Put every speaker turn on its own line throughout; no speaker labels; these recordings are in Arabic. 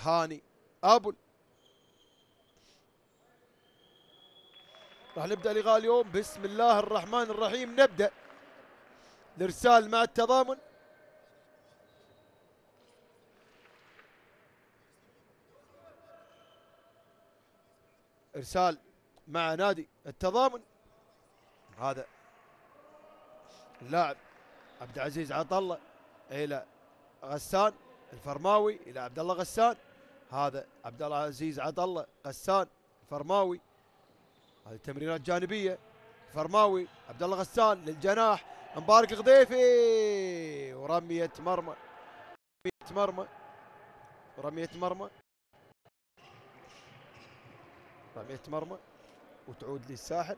هاني ابل. راح نبدا لقاء اليوم بسم الله الرحمن الرحيم. نبدا الارسال مع التضامن. ارسال مع نادي التضامن. هذا اللاعب عبد العزيز عطله الى غسان الفرماوي، الى عبد الله غسان. هذا عبد العزيز عطله غسان الفرماوي. هذه تمريرات جانبيه. فرماوي عبد الله غسان للجناح مبارك الغضيفي، ورميه مرمى. رميه مرمى وتعود للساحل.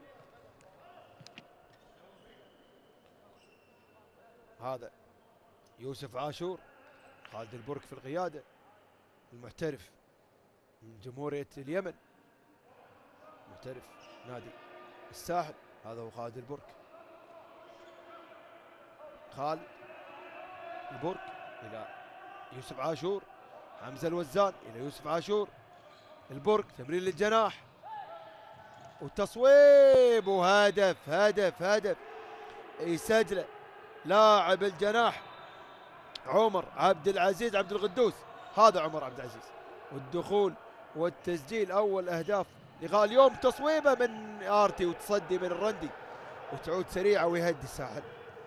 هذا يوسف عاشور، خالد البرك في القياده، المحترف من جمهوريه اليمن، محترف نادي الساحل. هذا هو خالد البرك. خالد البرك الى يوسف عاشور. حمزه الوزان الى يوسف عاشور. البرك تمرير للجناح وتصويب وهدف. هدف يسجله لاعب الجناح عمر عبد العزيز عبد القدوس. هذا عمر عبد العزيز، والدخول والتسجيل اول اهداف لقاء اليوم. تصويبه من ارتي وتصدي من الرندي وتعود سريعه ويهدي الساحل.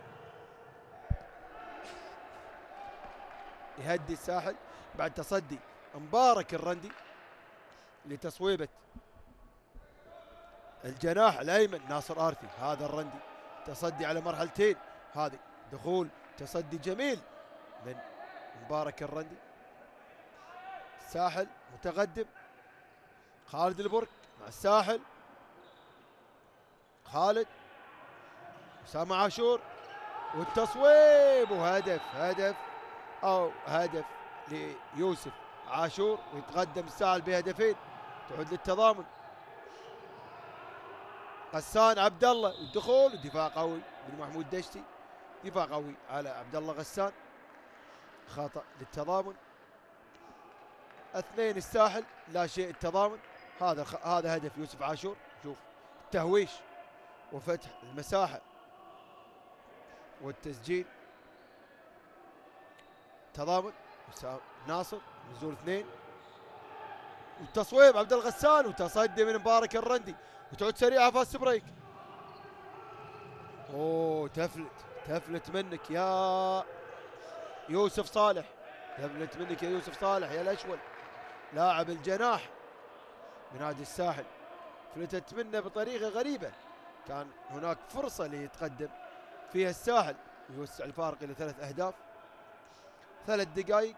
يهدي الساحل بعد تصدي مبارك الرندي لتصويبه الجناح الايمن ناصر ارتي. هذا الرندي تصدي على مرحلتين. هذه دخول تصدي جميل من مبارك الرندي. الساحل متقدم. خالد البرك مع الساحل. خالد أسامة عاشور والتصويب وهدف هدف ليوسف عاشور، ويتقدم الساحل بهدفين. تعود للتضامن. غسان عبد الله والدخول ودفاع قوي من محمود دشتي. دفاع قوي على عبد الله غسان. خطأ للتضامن. 2 الساحل لا شيء التضامن. هذا هدف يوسف عاشور. شوف التهويش وفتح المساحة والتسجيل. تضامن ناصر نزول 2 والتصويب عبد الغسان وتصدي من مبارك الرندي وتعود سريعة فاست بريك. اوه تفلت منك يا يوسف صالح. تفلت منك يا يوسف صالح يا الاشول لاعب الجناح من نادي الساحل. فلتت منه بطريقة غريبة. كان هناك فرصة ليتقدم فيها الساحل ويوسع الفارق إلى 3 أهداف. 3 دقائق.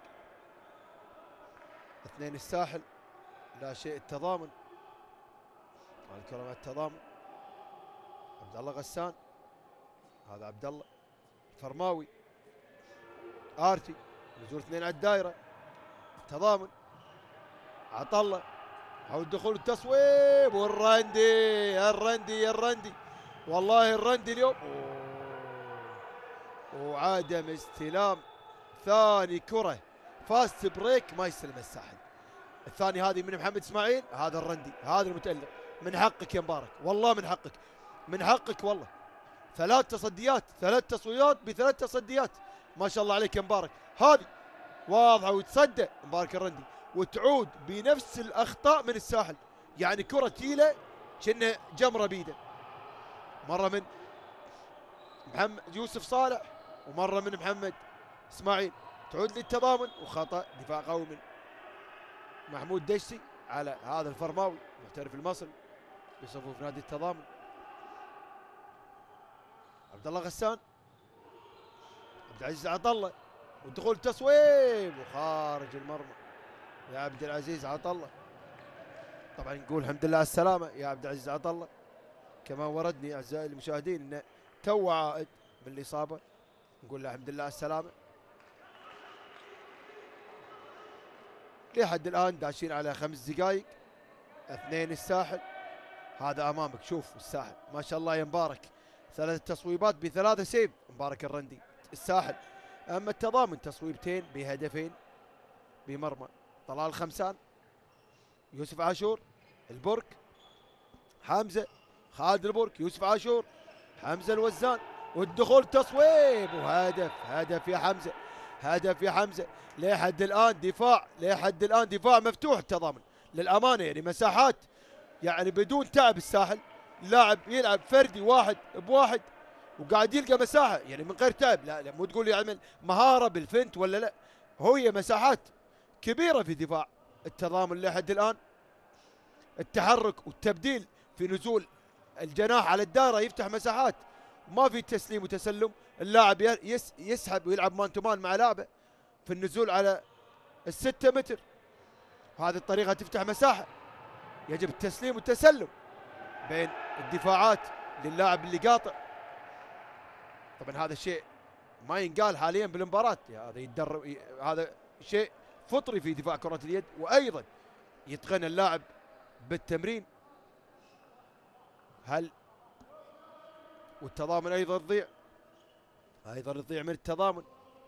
2 الساحل لا شيء التضامن. الكرة مع التضامن. عبد الله غسان. هذا عبد الله فرماوي. ارتي نزول 2 على الدائرة. التضامن عطله او الدخول التصويب والرندي والله الرندي اليوم. وعدم استلام ثاني كرة فاست بريك ما يستلم الساحل. الثاني هذه من محمد اسماعيل. هذا الرندي هذا المتألق. من حقك يا مبارك والله من حقك والله. 3 تصديات 3 تصويات ب3 تصديات. ما شاء الله عليك يا مبارك. هذه واضحة ويتصدى مبارك الرندي وتعود بنفس الاخطاء من الساحل. يعني كرة تيلة كأنها جمرة بيده. مرة من محمد يوسف صالح ومرة من محمد اسماعيل. تعود للتضامن وخطأ دفاع قوي من محمود دشتي على هذا الفرماوي المحترف المصري بصفوف نادي التضامن. عبد الله غسان. عبد العزيز عطله ودخول تصويب وخارج المرمى يا عبد العزيز عطله. طبعا نقول الحمد لله على السلامة يا عبد العزيز عطله. كما وردني اعزائي المشاهدين انه تو عائد من الاصابة. نقول له الحمد لله على السلامة. لحد الان داشين على 5 دقائق. 2 الساحل. هذا امامك شوف الساحل ما شاء الله يا مبارك. 3 تصويبات ب3 سيف مبارك الرندي الساحل. اما التضامن تصويبتين بهدفين بمرمى طلال الخمسان، يوسف عاشور، البرك، حمزه، خالد البرك، يوسف عاشور، حمزه الوزان، والدخول تصويب وهدف. هدف يا حمزه، هدف يا حمزه. لحد الان دفاع، لحد الان دفاع مفتوح التضامن للامانه، يعني مساحات يعني بدون تعب. الساحل لاعب يلعب فردي واحد بواحد وقاعد يلقى مساحه يعني من غير تعب. لا لا، مو تقول لي يعمل مهاره بالفنت ولا لا، هي مساحات كبيره في دفاع التضامن لحد الان. التحرك والتبديل في نزول الجناح على الدائره يفتح مساحات، ما في تسليم وتسلم. اللاعب يسحب ويلعب مان تو مان مع لاعبه في النزول على الستة متر. هذه الطريقه تفتح مساحه. يجب التسليم والتسلم بين الدفاعات للاعب اللي قاطع. طبعا هذا الشيء ما ينقال حاليا بالمباراه، هذا يتدرب، هذا شيء فطري في دفاع كره اليد، وايضا يتقن اللاعب بالتمرين. هل والتضامن ايضا تضيع، ايضا تضيع من التضامن.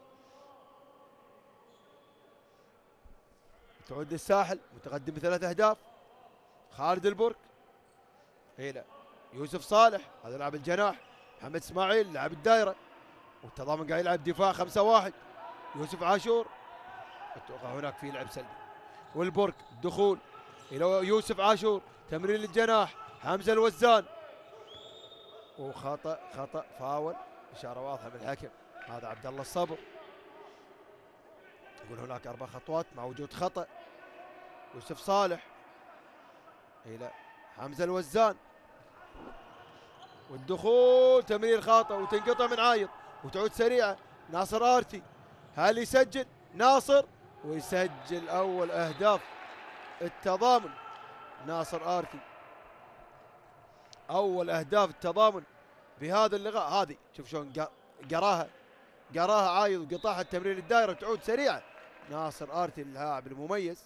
تعود الساحل متقدم ب3 اهداف. خالد البرك، هنا يوسف صالح هذا لاعب الجناح، محمد اسماعيل لاعب الدائره، والتضامن قاعد يلعب دفاع 5-1. يوسف عاشور، اتوقع هناك في لعب سلبي، والبرك الدخول الى يوسف عاشور، تمرير للجناح، حمزه الوزان، وخطا خطا فاول، اشاره واضحه من الحكم. هذا عبد الله الصبر، يقول هناك 4 خطوات مع وجود خطا. يوسف صالح الى حمزه الوزان، والدخول تمرير خاطئ وتنقطع من عايض وتعود سريعه. ناصر ارتي، هل يسجل ناصر؟ ويسجل اول اهداف التضامن. ناصر ارتي اول اهداف التضامن بهذا اللقاء. هذه شوف شلون قراها عايض وقطعها التمرير الدائره وتعود سريعه. ناصر ارتي اللاعب المميز،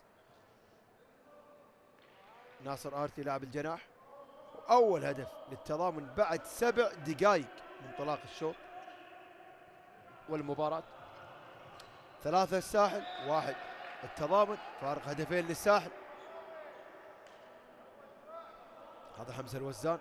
ناصر ارتي لاعب الجناح، اول هدف للتضامن بعد 7 دقائق من انطلاق الشوط والمباراه. 3 الساحل 1 التضامن، فارق هدفين للساحل. هذا حمزه الوزان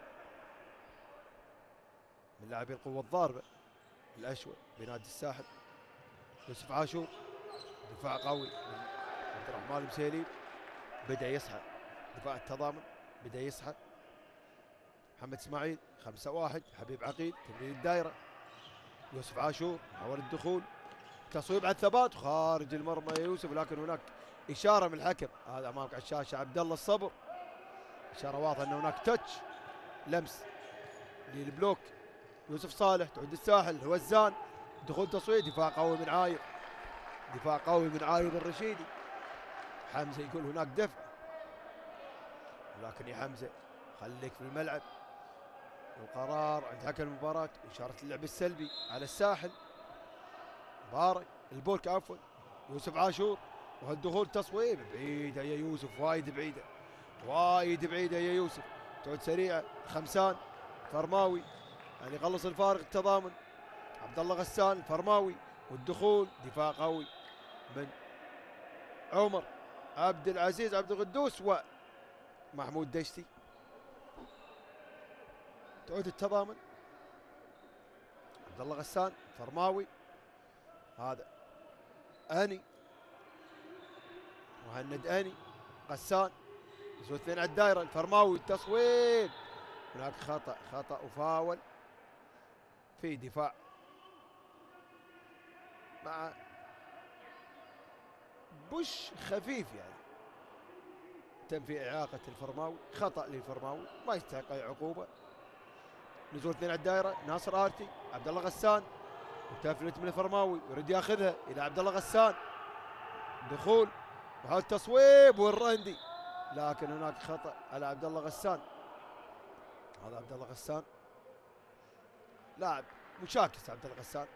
من لاعبي القوه الضاربه الاشول بنادي الساحل. يوسف عاشور، دفاع قوي من عبد الرحمن المسيلي، بدا يصحى دفاع التضامن، بدا يصحى. محمد اسماعيل 5-1، حبيب عقيد تمرير الدائره. يوسف عاشور حاول الدخول، تصويب على الثبات خارج المرمى يا يوسف، لكن هناك اشاره من الحكم. هذا امامك على الشاشه عبد الله الصبر، اشاره واضحه ان هناك تاتش، لمس للبلوك. يوسف صالح، تعود الساحل، الوزان، دخول تصويب، دفاع قوي من عايض، دفاع قوي من عايض الرشيدي. حمزه يقول هناك دفع، لكن يا حمزه خليك في الملعب. القرار عند حكم المباراة، إشارة اللعب السلبي على الساحل. مبارك البرك عفوا، يوسف عاشور، وهالدخول تصويب بعيدة يا يوسف، وايد بعيدة، وايد بعيدة يا يوسف. تعود سريعة خمسان فرماوي، يعني يخلص الفارق التضامن. عبد الله غسان فرماوي، والدخول دفاع قوي من عمر عبد العزيز عبد القدوس ومحمود دشتي. تعود التضامن، عبد الله غسان فرماوي، هذا اني مهند اني غسان، يسوي 2 على الدائره. الفرماوي التصويب، هناك خطا وفاول في دفاع مع بوش خفيف، يعني تم في اعاقه الفرماوي، خطا للفرماوي ما يستحق اي عقوبه. نزول 2 على الدائره، ناصر ارتي، عبد الله غسان، وتفلت من الفرماوي يريد ياخذها الى عبد الله غسان، دخول وهذا التصويب والرندي، لكن هناك خطا على عبد الله غسان. هذا عبد الله غسان لاعب مشاكس، عبد الله غسان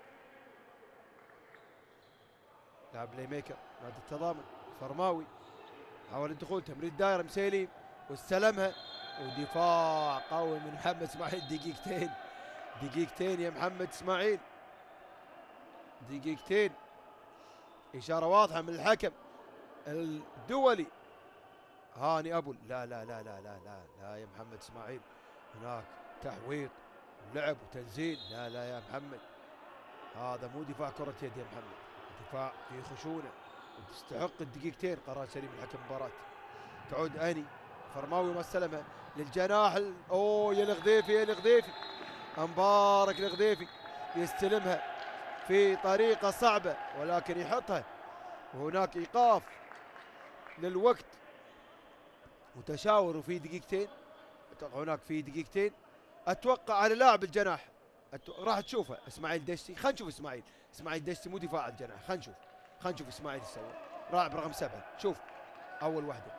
لاعب بلاي ميكر نادي التضامن. فرماوي حاول الدخول، تمرير دائره مسيلي واستلمها، ودفاع قوي من محمد اسماعيل. دقيقتين يا محمد اسماعيل، دقيقتين، اشاره واضحه من الحكم الدولي هاني ابو. لا لا لا لا لا لا لا يا محمد اسماعيل، هناك تحويط ولعب وتنزيل. لا لا يا محمد، هذا مو دفاع كرة يد يا محمد، دفاع في خشونة وتستحق الدقيقتين. قرار سليم من حكم المباراة. تعود اني فرماوي ما استلمها للجناح اوه يا الغذيفي يا الغذيفي، مبارك الغذيفي يستلمها في طريقة صعبة ولكن يحطها، وهناك ايقاف للوقت متشاور وفي دقيقتين. هناك في دقيقتين اتوقع على لاعب الجناح راح تشوفه اسماعيل دشتي. خلينا نشوف اسماعيل دشتي مو دفاع الجناح. خلينا نشوف اسماعيل ايش سوى. لاعب رقم 7 شوف اول واحده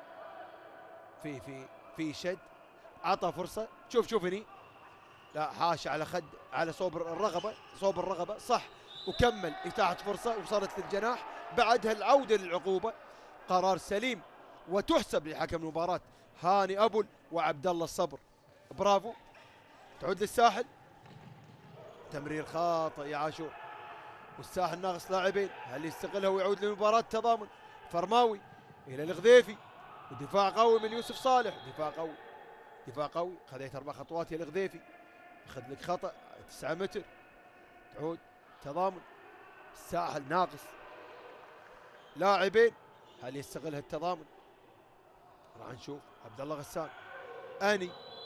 في شد، عطى فرصه. شوف هني لا حاش على خد على صوب الرغبه صح، وكمل اتاحه فرصه وصلت للجناح. بعدها العوده للعقوبه. قرار سليم وتحسب لحكم المباراه هاني ابو وعبد الله الصبر. برافو. تعود للساحل، تمرير خاطئ يا عاشور، والساحل ناقص لاعبين، هل يستغلها ويعود لمباراة تضامن؟ فرماوي الى الغذيفي، ودفاع قوي من يوسف صالح. دفاع قوي خذيت 4 خطوات يا الغذيفي، اخذ لك خطأ 9 متر. تعود تضامن، الساحل ناقص لاعبين، هل يستغلها التضامن؟ راح نشوف. عبد الله غسان اني،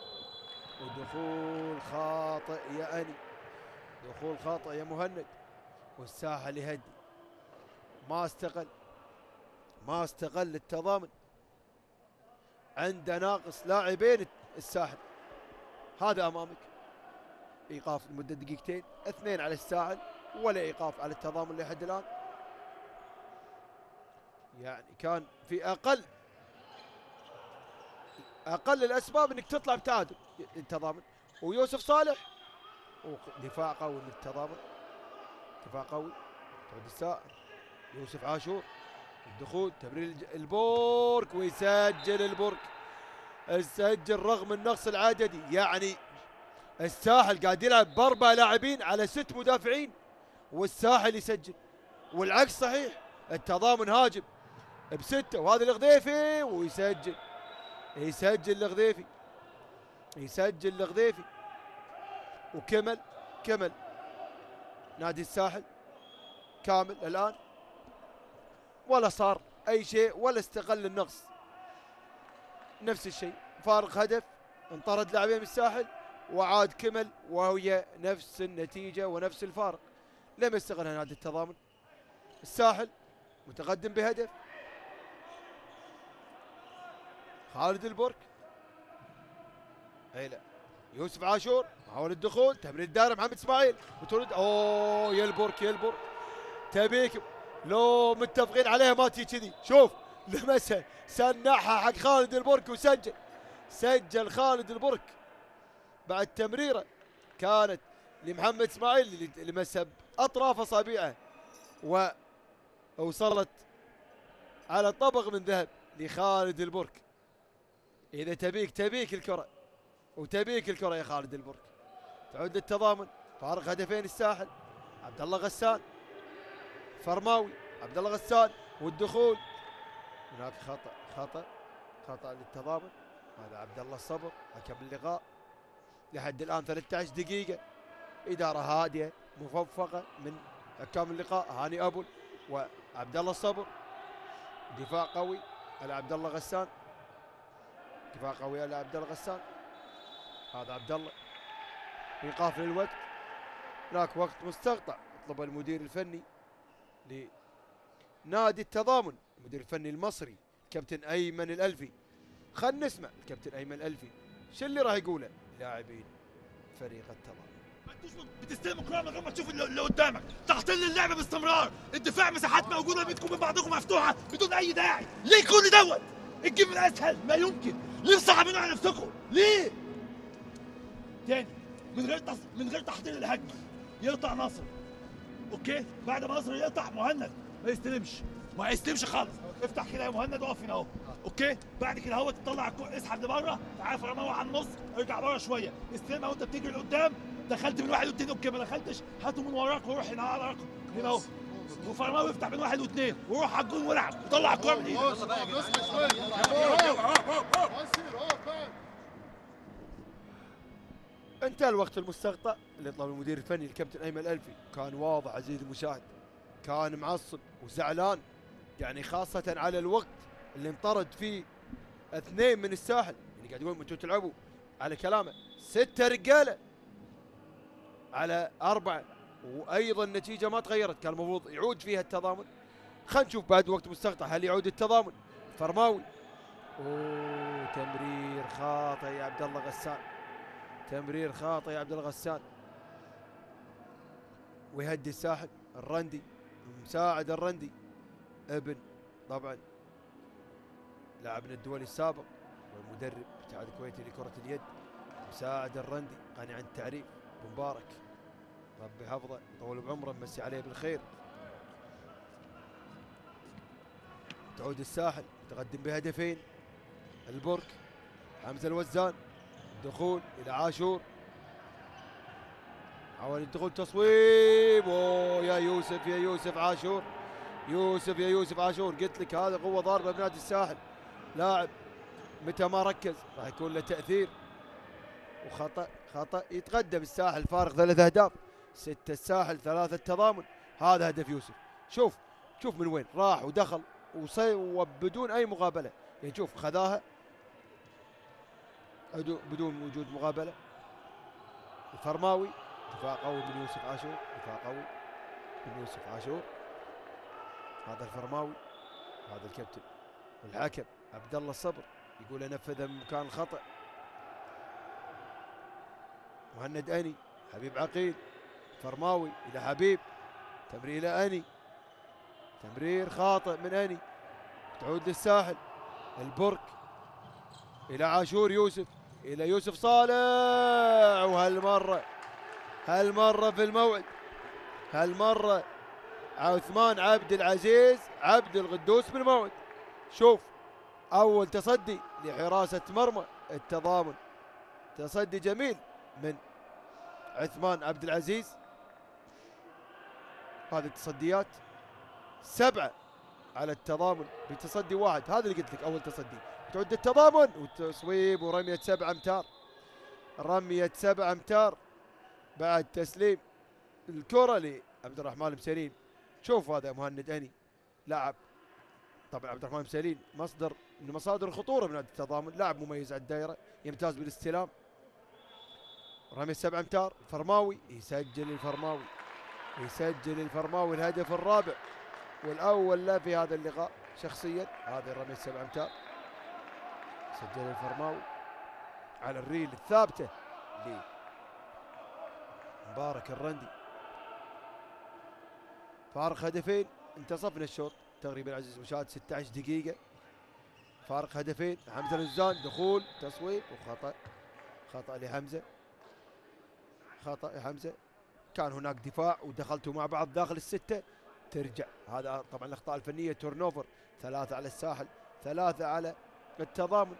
ودخول خاطئ يا اني، دخول خاطئ يا مهند، والساحل يهدي. ما استغل التضامن، عنده ناقص لاعبين الساحل. هذا امامك ايقاف لمده دقيقتين، 2 على الساحل ولا ايقاف على التضامن لحد الان. يعني كان في اقل الاسباب انك تطلع بتعادل التضامن. ويوسف صالح دفاع قوي من التضامن، دفاع قوي. تعود السائل يوسف عاشور، الدخول تمرير البورك ويسجل البورك. يسجل رغم النقص العددي. يعني الساحل قاعد يلعب ب4 لاعبين على 6 مدافعين والساحل يسجل، والعكس صحيح. التضامن هاجم ب6 وهذا الغذيفي ويسجل. يسجل الغذيفي وكمل نادي الساحل كامل الآن، ولا صار أي شيء ولا استغل النقص. نفس الشيء، فارق هدف، انطرد لاعبين من الساحل وعاد كمل وهي نفس النتيجة ونفس الفارق. لم يستغلها نادي التضامن. الساحل متقدم بهدف. خالد البرك، لا يوسف عاشور محاولة الدخول، تمرير الدائرة محمد اسماعيل وتولد. اوه يا البرك تبيك لو متفقين عليها ما تجي كذي. شوف لمسها سنحها حق خالد البرك سجل خالد البرك بعد تمريره كانت لمحمد اسماعيل اللي لمسها باطراف اصابعه ووصلت على طبق من ذهب لخالد البرك. اذا تبيك الكره وتبيك الكره يا خالد البرك. تعود للتضامن، فارق هدفين الساحل. عبد الله غسان، فرماوي، عبد الله غسان والدخول. هناك خطأ للتضامن. هذا عبد الله الصبر حكم اللقاء. لحد الان 13 دقيقة، إدارة هادئة مفوقة من حكام اللقاء هاني ابو وعبد الله الصبر. دفاع قوي على عبد الله غسان، هذا عبد الله. ايقاف للوقت، هناك وقت مستقطع طلب المدير الفني لنادي التضامن، المدير الفني المصري كابتن ايمن الالفي. خلينا نسمع الكابتن ايمن الالفي شو اللي راح يقوله لاعبين فريق التضامن.
ما انتوش بتستلموا كرة من غير ما تشوف اللي قدامك، تحتل اللعبة باستمرار، الدفاع مساحات موجودة بينكم وبين بعضكم مفتوحة بدون أي داعي، ليه كل دوت؟ الجيم الأسهل ما يمكن، ليه صعبين على نفسكم؟ ليه؟ تاني من غير تحضير الهجمة يقطع ناصر، أوكي؟ بعد ما ناصر يقطع مهند ما يستلمش خالص، افتح كده يا مهند واقف هنا أهو، أوكي؟ بعد كده هو تطلع اسحب لبره، تعال فرماوي على النص، ارجع بره شوية، استلمها وأنت بتجري لقدام، دخلت من واحد والتاني اوكي، ما دخلتش هاته من وراك وروح هنا على رقم هنا اهو وفرماوي يفتح بين واحد واثنين وروح على الجون والعب وطلع الكوره من ايدك.
انتهى الوقت المستقطع اللي طلب المدير الفني الكابتن ايمن الالفي. كان واضح عزيزي المشاهد، كان معصب وزعلان، يعني خاصة على الوقت اللي انطرد فيه اثنين من الساحل. يعني قاعد يقول انتم تلعبوا على كلامه 6 رجاله على 4، وايضا النتيجه ما تغيرت، كان المفروض يعود فيها التضامن. خلينا نشوف بعد وقت مستقطع هل يعود التضامن. فرماوي، اوه تمرير خاطئ يا عبد الله غسان، تمرير خاطئ يا عبد الله غسان. ويهدي الساحل الرندي، مساعد الرندي ابن طبعا لاعبنا الدولي السابق والمدرب الاتحاد الكويتي لكرة اليد، مساعد الرندي غني عن التعريف. مبارك ربي حفظه يطول بعمره، نمسي عليه بالخير. تعود الساحل تقدم بهدفين. البرك حمزه الوزان، دخول الى عاشور، حاول الدخول تصويب، اوه يا يوسف يا يوسف عاشور، يوسف يا يوسف عاشور. قلت لك هذا قوه ضاربه بنادي الساحل، لاعب متى ما ركز راح يكون له تاثير. وخطا خطا، يتقدم الساحل فارق 3 اهداف، 6 الساحل 3 التضامن. هذا هدف يوسف، شوف شوف من وين راح ودخل وبدون اي مقابله. يعني شوف خذاها بدون وجود مقابله. الفرماوي دفاع قوي من يوسف عاشور، دفاع قوي من يوسف عاشور. هذا الفرماوي، هذا الكابتن والحكم عبد الله الصبر يقول انفذها من مكان الخطا. مهند اني، حبيب عقيل، فرماوي الى حبيب، تمرير الى اني، تمرير خاطئ من اني، تعود للساحل. البرك الى عاشور، يوسف الى يوسف صالح، وهالمره في الموعد، هالمره عثمان عبد العزيز عبد القدوس بالموعد. شوف اول تصدي لحراسه مرمى التضامن، تصدي جميل من عثمان عبد العزيز. هذه التصديات 7 على التضامن بتصدي واحد، هذا اللي قلت لك اول تصدي. تعد التضامن وتصويب ورميه 7 امتار، رميه 7 امتار بعد تسليم الكره لعبد الرحمن المسيرين. شوف هذا مهند اني لاعب، طبعا عبد الرحمن المسيرين مصدر من مصادر الخطوره بنادي التضامن، لاعب مميز على الدائره، يمتاز بالاستلام. رميه 7 امتار، فرماوي يسجل الفرماوي، يسجل الفرماوي الهدف الرابع والاول له في هذا اللقاء شخصيا. هذه الرميه 7 امتار سجل الفرماوي على الريل الثابته لمبارك الرندي. فارق هدفين، انتصفنا الشوط تقريبا عزيزي المشاهد 16 دقيقه، فارق هدفين. حمزه الوزان دخول تصويب وخطا، خطا لحمزه، خطا لحمزه. كان هناك دفاع ودخلتوا مع بعض داخل السته، ترجع. هذا طبعا الاخطاء الفنيه، تورن اوفر، 3 على الساحل 3 على التضامن.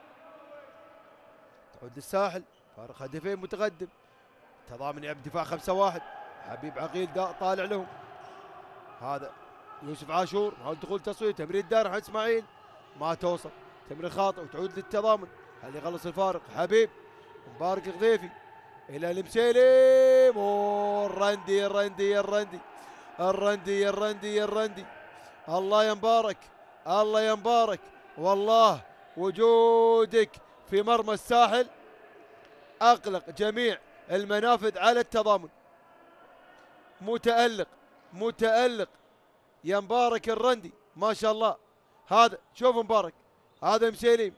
تعود الساحل فارق هدفين متقدم، تضامن يلعب دفاع 5-1، حبيب عقيل طالع لهم. هذا يوسف عاشور محاول دخول تصويب، تمرير دار احمد اسماعيل ما توصل، تمرير خاطئ وتعود للتضامن. هل يخلص الفارق حبيب، مبارك الغذيفي الى المسيلم، الرندي الرندي الرندي الرندي الرندي الرندي. الله يا مبارك، الله يا مبارك، والله وجودك في مرمى الساحل اقلق جميع المنافذ على التضامن. متألق متألق يا مبارك الرندي، ما شاء الله. هذا شوف مبارك، هذا مسيليم،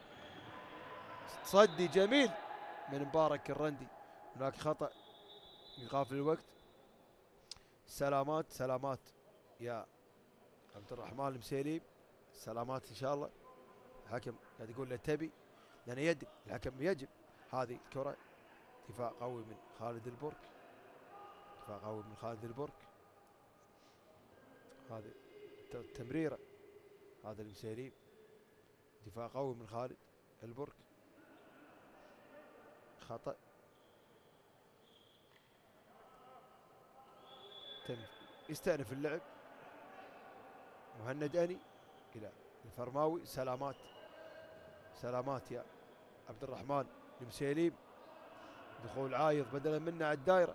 تصدي جميل من مبارك الرندي. هناك خطأ يخاف الوقت. سلامات سلامات يا عبد الرحمن المسيليم، سلامات ان شاء الله. الحكم قاعد يقول له تبي، لان يدري الحكم يجب. هذه الكرة دفاع قوي من خالد البرك، دفاع قوي من خالد البرك. هذه تمريره، هذا المسيليم، دفاع قوي من خالد البرك، خطأ. يستأنف اللعب. مهند أني إلى الفرماوي. سلامات سلامات يا عبد الرحمن المسيليم. دخول عايض بدلا منه على الدائرة.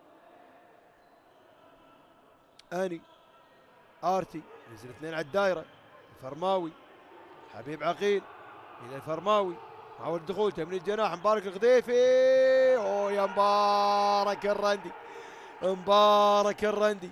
أني آرتي نزل اثنين على الدائرة. الفرماوي حبيب عقيل إلى الفرماوي. حاول الدخول تمرير الجناح مبارك الغضيفي. أوه يا مبارك الرندي. مبارك الرندي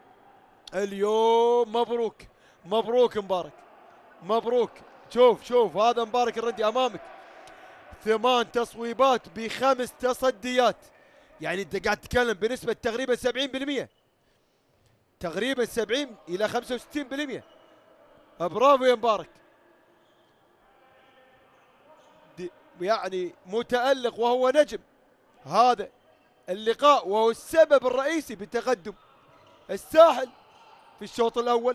اليوم مبروك. مبروك مبارك مبروك. شوف هذا مبارك الرندي امامك. 8 تصويبات ب5 تصديات. يعني انت قاعد تتكلم بنسبة تقريبا 70%. تقريبا 70 الى 65%. برافو يا مبارك. يعني متألق وهو نجم هذا اللقاء، وهو السبب الرئيسي بتقدم الساحل في الشوط الأول.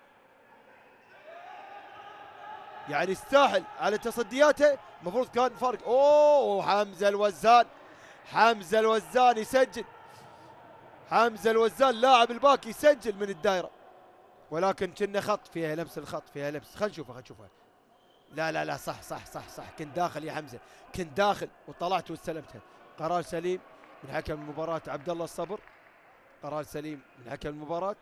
يعني الساحل على تصدياته المفروض كان فرق. اوه حمزة الوزان. حمزة الوزان يسجل. حمزة الوزان لاعب الباك يسجل من الدائرة، ولكن كنا خط فيها لمس. الخط فيها لمس. خلينا نشوفها. لا صح كنت داخل يا حمزة. كنت داخل وطلعت واستلمتها. قرار سليم من حكم المباراة عبد الله الصبر. قرار سليم من حكم المباراة.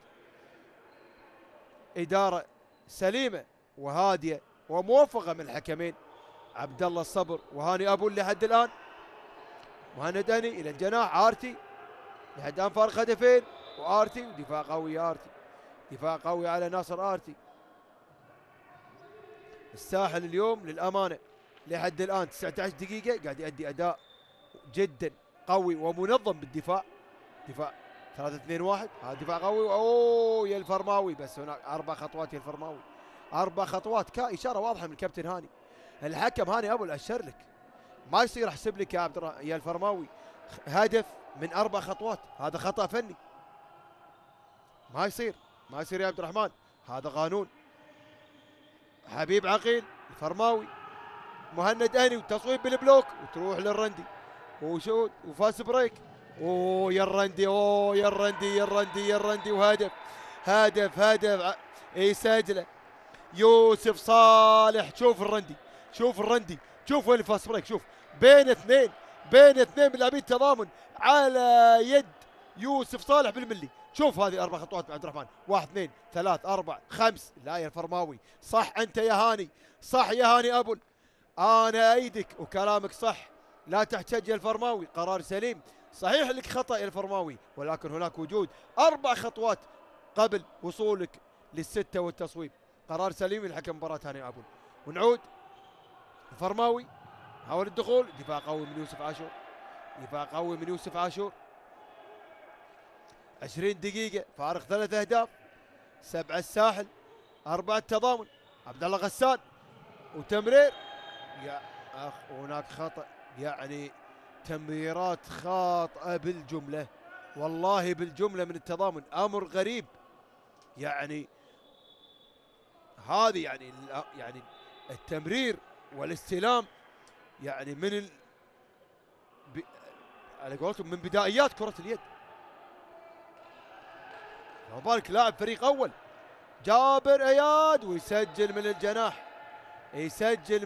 إدارة سليمة وهادية وموفقة من الحكمين عبد الله الصبر وهاني أبو لحد الآن. مهند أني إلى الجناح. آرتي لحد الآن فارق هدفين. وآرتي ودفاع قوي يا آرتي. دفاع قوي على ناصر آرتي. الساحل اليوم للأمانة لحد الآن 19 دقيقة قاعد يؤدي أداء جدا قوي ومنظم بالدفاع. دفاع 3-2-1. هذا دفاع قوي. اوه يا الفرماوي. بس هناك 4 خطوات يا الفرماوي. 4 خطوات كإشارة واضحة من الكابتن هاني. الحكم هاني أبو أشر لك. ما يصير أحسب لك يا يا الفرماوي هدف من 4 خطوات. هذا خطأ فني. ما يصير يا عبد الرحمن. هذا قانون. حبيب عقيل الفرماوي. مهند أني وتصويب بالبلوك وتروح للرندي وشوت وفاس بريك. اوه يا الرندي. وهدف. هدف يسجله يوسف صالح. شوف الرندي. شوف وين الفاس بريك. شوف بين اثنين من لاعبين التضامن على يد يوسف صالح بالملي. شوف هذه 4 خطوات عبد الرحمن. 1 2 3 4 5. لا يا الفرماوي صح انت يا هاني. صح يا هاني ابو. انا ايدك وكلامك صح. لا تحتج يا الفرماوي. قرار سليم. صحيح لك خطأ يا الفرماوي، ولكن هناك وجود 4 خطوات قبل وصولك للستة والتصويب. قرار سليم من حكم مباراة هاني أبو. ونعود. الفرماوي حاول الدخول. دفاع قوي من يوسف عاشور. 20 دقيقة فارق 3 أهداف. 7 الساحل 4 التضامن. عبد الله غسان وتمرير. يا أخ هناك خطأ. يعني تمريرات خاطئة بالجملة. والله بالجملة من التضامن. أمر غريب. يعني هذه يعني التمرير والاستلام يعني من على قولتهم من بدايات كرة اليد. ما بالك لاعب فريق أول جابر اياد ويسجل من الجناح. يسجل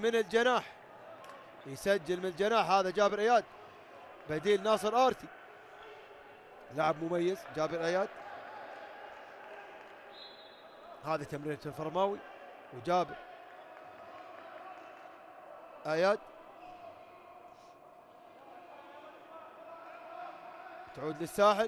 من الجناح هذا جابر اياد بديل ناصر آرتي. لاعب مميز جابر اياد. هذا تمريرة الفرماوي وجابر اياد. تعود للساحل.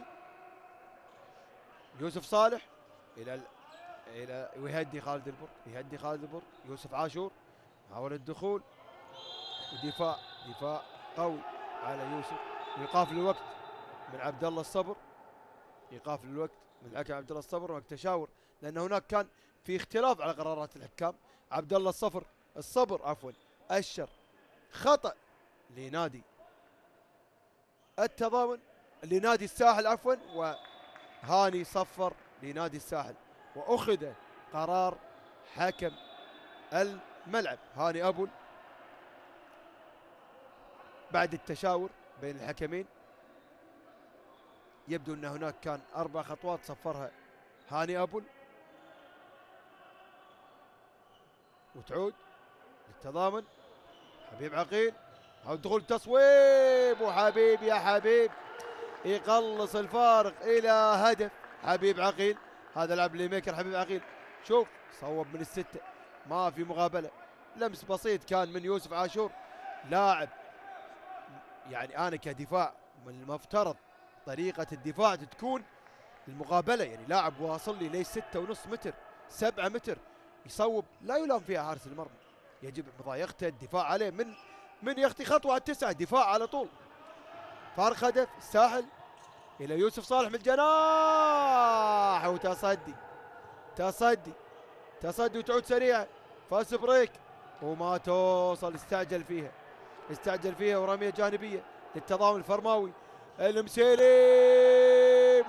يوسف صالح الى ويهدي خالد البر. يوسف عاشور حاول الدخول ودفاع قوي على يوسف. ايقاف للوقت من عبد الله الصبر. من حكم عبد الله الصبر وقت تشاور، لان هناك كان في اختلاف على قرارات الحكام. عبد الله الصبر اشر خطأ لنادي التضامن لنادي الساحل وهاني صفر لنادي الساحل، واخذ قرار حكم الملعب هاني أبو بعد التشاور بين الحكمين. يبدو ان هناك كان 4 خطوات صفرها هاني أبل، وتعود للتضامن. حبيب عقيل، أو دخول تصويب، وحبيب يا حبيب يقلص الفارق إلى هدف. حبيب عقيل هذا لاعب بلاي ميكر. حبيب عقيل شوف صوب من الستة، ما في مقابلة، لمس بسيط كان من يوسف عاشور. لاعب يعني أنا كدفاع من المفترض طريقة الدفاع تكون المقابلة، يعني لاعب واصل لي ليش 6.5 متر 7 متر يصوب، لا يلام فيها حارس المرمى، يجب مضايقته الدفاع عليه من يخطي خطوة على 9 دفاع على طول. فارق هدف الساحل إلى يوسف صالح من الجناح، وتصدي تصدي وتعود سريعة. فاس بريك وما توصل، استعجل فيها ورمية جانبية للتضامن. الفرماوي المسيليم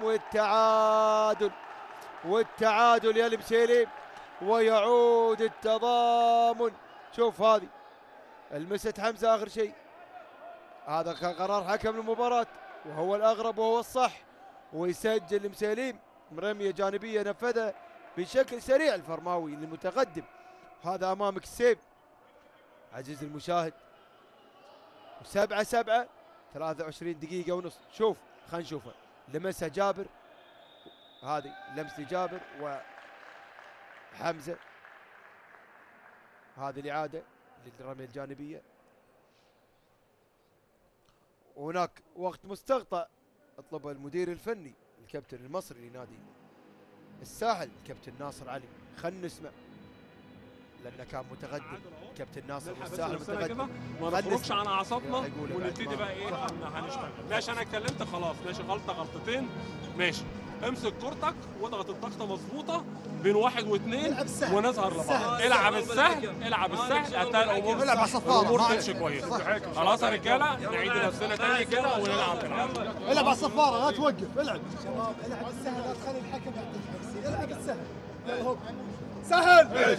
والتعادل يا المسيليم، ويعود التضامن. شوف هذه المست حمزة آخر شيء، هذا كان قرار حكم المباراة وهو الأغرب وهو الصح، ويسجل المسيليم رمية جانبية نفذها بشكل سريع الفرماوي المتقدم. هذا أمامك السيب عزيزي المشاهد. 7 23 دقيقة ونص. شوف خلينا نشوفها، لمسها جابر، هذه لمس لجابر وحمزة، هذه الإعادة للرمية الجانبية. هناك وقت مستقطع اطلبه المدير الفني الكابتن المصري لنادي الساحل الكابتن ناصر علي. خلينا نسمع لأنه كان متقدم كابتن ناصر والساحل متقدم.
ما نخرجش عن اعصابنا ونبتدي بقى ايه هنشتغل. ماشي انا اتكلمت خلاص، ماشي غلطه غلطتين ماشي، امسك كورتك واضغط الضغطه مظبوطه بين 1 و2 ونظهر لبعض. العب السهل هتلاقي الامور تمشي كويس. خلاص يا رجاله نعيد نفسنا تاني كده ونلعب.
العب على الصفاره لا توقف، العب شباب، العب السهل لا تخلي الحكم يعطيك تفسير، العب السهل يلا هوب سهل.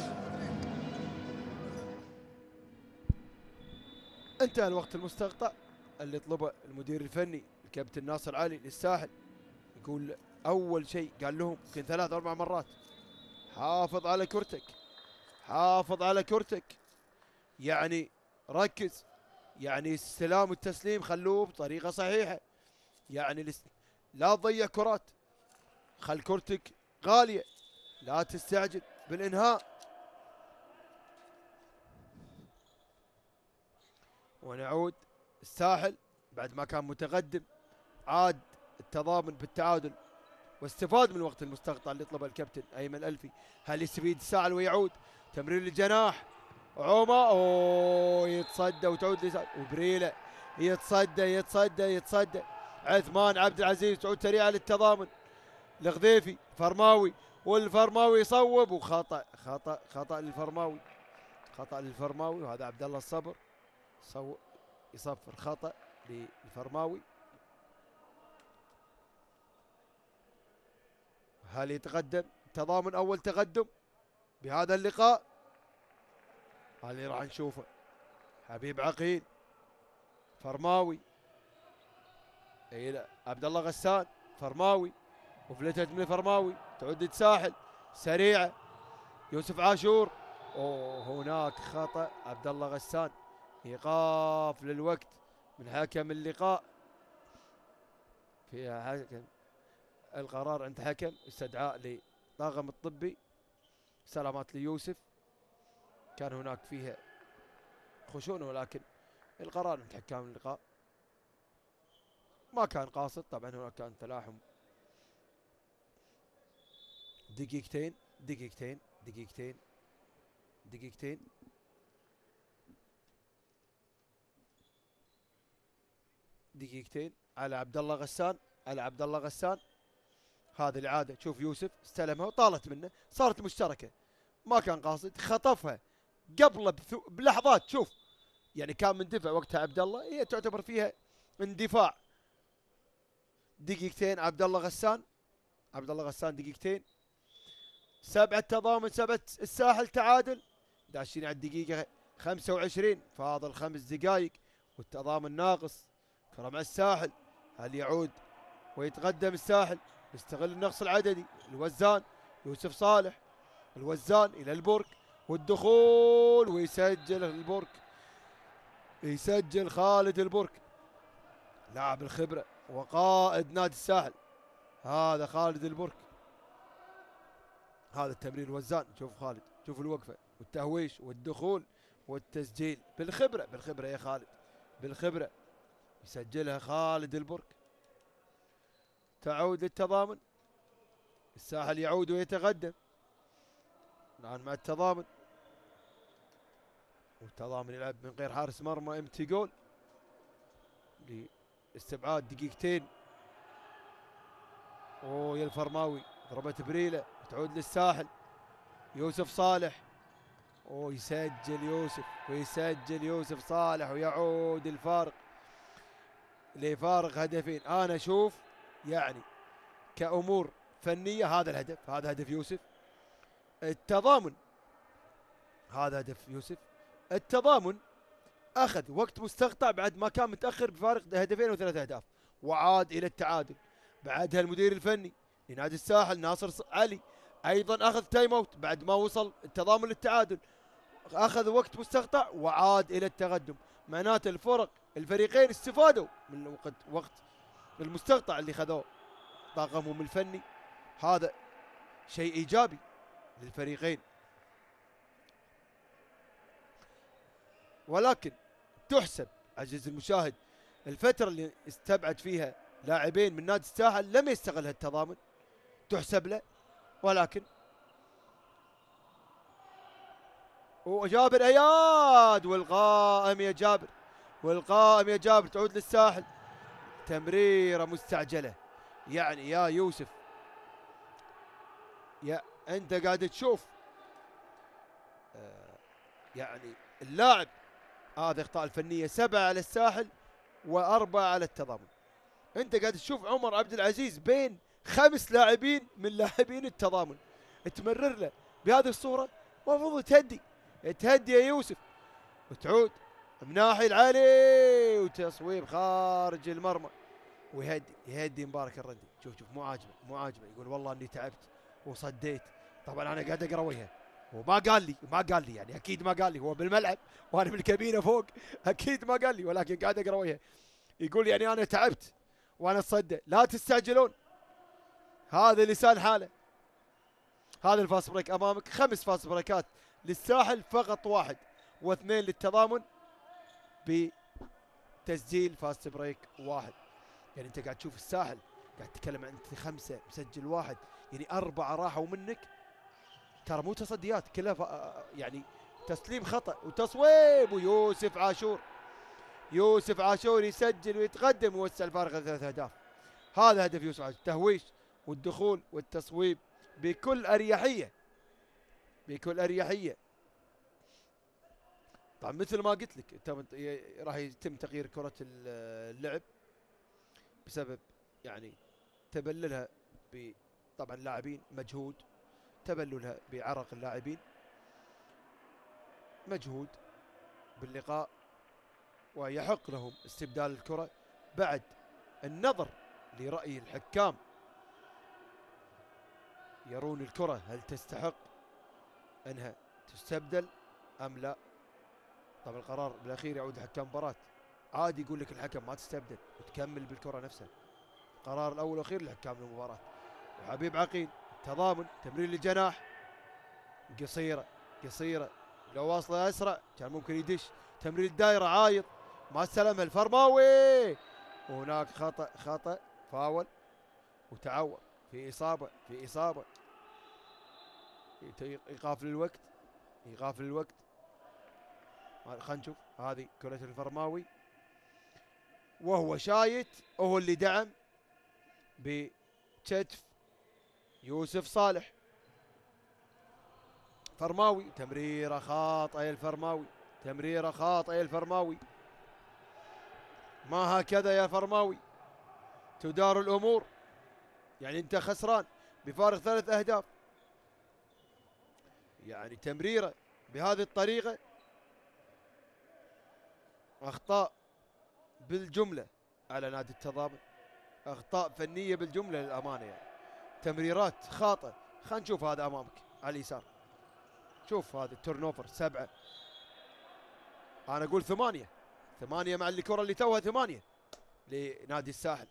انتهى الوقت المستقطع اللي طلبه المدير الفني الكابتن ناصر علي للساحل. يقول اول شيء قال لهم يمكن 3 أو 4 مرات حافظ على كرتك، يعني ركز، يعني السلام والتسليم خلوه بطريقه صحيحه، يعني لا تضيع كرات، خل كرتك غاليه، لا تستعجل بالانهاء. ونعود الساحل بعد ما كان متقدم، عاد التضامن بالتعادل واستفاد من الوقت المستقطع اللي طلبه الكابتن ايمن الفي. هل يستفيد الساحل ويعود تمرير للجناح عوما، يتصدى وتعود لساحل، وبريله يتصدى عثمان عبد العزيز، تعود سريعه للتضامن الغذيفي فرماوي، والفرماوي يصوب، وخطا للفرماوي، وهذا عبد الله الصبر يصفر خطأ للفرماوي. هل يتقدم تضامن أول تقدم بهذا اللقاء؟ هذا اللي راح نشوفه. حبيب عقيل فرماوي إلى عبد الله غسان، فرماوي وفلتت من الفرماوي، تعود ساحل سريعة يوسف عاشور، هناك خطأ عبد الله غسان، ايقاف للوقت من حكم اللقاء. في حكم القرار عند حكم استدعاء للطاقم الطبي، سلامات ليوسف، كان هناك فيها خشونة ولكن القرار عند حكام اللقاء ما كان قاصد. طبعا هناك كان تلاحم دقيقتين على عبد الله غسان. هذه العاده، شوف يوسف استلمها وطالت منه، صارت مشتركه، ما كان قاصد، خطفها قبل بلحظات. شوف يعني كان مندفع وقتها عبد الله، هي تعتبر فيها اندفاع. دقيقتين عبد الله غسان دقيقتين. 7 تضامن 7 الساحل تعادل، داشين على الدقيقه 25، فاضل 5 دقائق والتضامن ناقص. كرة مع الساحل، هل يعود ويتقدم الساحل يستغل النقص العددي. الوزان يوسف صالح، الوزان الى البرك والدخول ويسجل البرك، يسجل خالد البرك لاعب الخبره وقائد نادي الساحل. هذا خالد البرك. هذا التمرير الوزان. شوف خالد، شوف الوقفه والتهويش والدخول والتسجيل بالخبره، بالخبره يا خالد، بالخبره يسجلها خالد البرك. تعود للتضامن، الساحل يعود ويتقدم الآن مع التضامن، والتضامن يلعب من غير حارس مرمى امتي جول لاستبعاد دقيقتين. اوه يا الفرماوي ضربت بريله، تعود للساحل يوسف صالح، ويسجل يوسف، ويسجل يوسف صالح، ويعود الفارق لفارق هدفين. انا اشوف يعني كأمور فنية هذا الهدف، هذا هدف يوسف. التضامن، هذا هدف يوسف. التضامن أخذ وقت مستقطع بعد ما كان متأخر بفارق هدفين وثلاث أهداف، وعاد إلى التعادل. بعدها المدير الفني لنادي الساحل ناصر علي أيضا أخذ تايم أوت بعد ما وصل التضامن للتعادل، أخذ وقت مستقطع وعاد إلى التقدم. معناته الفريقين استفادوا من وقت المستقطع اللي خذوه طاقمهم الفني. هذا شيء ايجابي للفريقين، ولكن تحسب عزيزي المشاهد الفتره اللي استبعد فيها لاعبين من نادي الساحل لم يستغل هالتضامن، تحسب له. ولكن وجابر اياد والقائم يا جابر، والقائم يا جابر تعود للساحل. تمريره مستعجله يعني يا يوسف، يا انت قاعد تشوف يعني اللاعب هذه اخطاء الفنيه 7 على الساحل و4 على التضامن. انت قاعد تشوف عمر عبد العزيز بين 5 لاعبين من لاعبين التضامن، تمرر له بهذه الصوره. المفروض تهدي يا يوسف، وتعود مناحي العالي وتصويب خارج المرمى، ويهدي مبارك الرندي. شوف مو عاجبه، يقول والله اني تعبت وصديت. طبعا انا قاعد اقرا وجهه، وما قال لي يعني اكيد ما قال لي، هو بالملعب وانا بالكابينه فوق اكيد ما قال لي، ولكن قاعد اقرا وجهه يقول يعني انا تعبت وانا اتصدى. لا تستعجلون، هذا لسان حاله. هذا الفاست بريك امامك، 5 فاست بريكات للساحل فقط 1 و2 للتضامن بتسجيل فاست بريك 1. يعني انت قاعد تشوف الساحل قاعد تتكلم عن 5 مسجل 1، يعني 4 راحوا منك. ترى مو تصديات كلها يعني تسليم خطأ وتصويب. ويوسف عاشور يسجل ويتقدم ويوسع الفارق 3 أهداف. هذا هدف يوسف عاشور، التهويش والدخول والتصويب بكل أريحية، بكل أريحية. طبعا مثل ما قلت لك راح يتم تغيير كرة اللعب بسبب يعني تبللها طبعا لاعبين مجهود، تبللها بعرق اللاعبين، مجهود باللقاء، ويحق لهم استبدال الكرة بعد النظر لرأي الحكام. يرون الكرة هل تستحق انها تستبدل ام لا. طبعا القرار بالاخير يعود لحكام مباراة. عادي يقول لك الحكم ما تستبدل وتكمل بالكرة نفسها. القرار الاول والاخير لحكام المباراة. وحبيب عقيل تضامن، تمرير للجناح قصيرة لو واصله اسرع كان ممكن يدش. تمرير الدائرة عايض ما استلمها الفرماوي، وهناك خطأ فاول وتعور في إصابة إيقاف للوقت. خلينا نشوف هذه كرة الفرماوي وهو شايت، وهو اللي دعم بكتف يوسف صالح. فرماوي تمريرة خاطئة الفرماوي، ما هكذا يا فرماوي تدار الأمور. يعني أنت خسران بفارق 3 أهداف، يعني تمريرة بهذه الطريقة. أخطاء بالجملة على نادي التضامن، أخطاء فنية بالجملة للأمانة. يعني تمريرات خاطئه. خلينا نشوف هذا امامك على اليسار، شوف هذا التورن اوفر 7. انا اقول 8 مع الكره اللي توها 8 لنادي الساحل.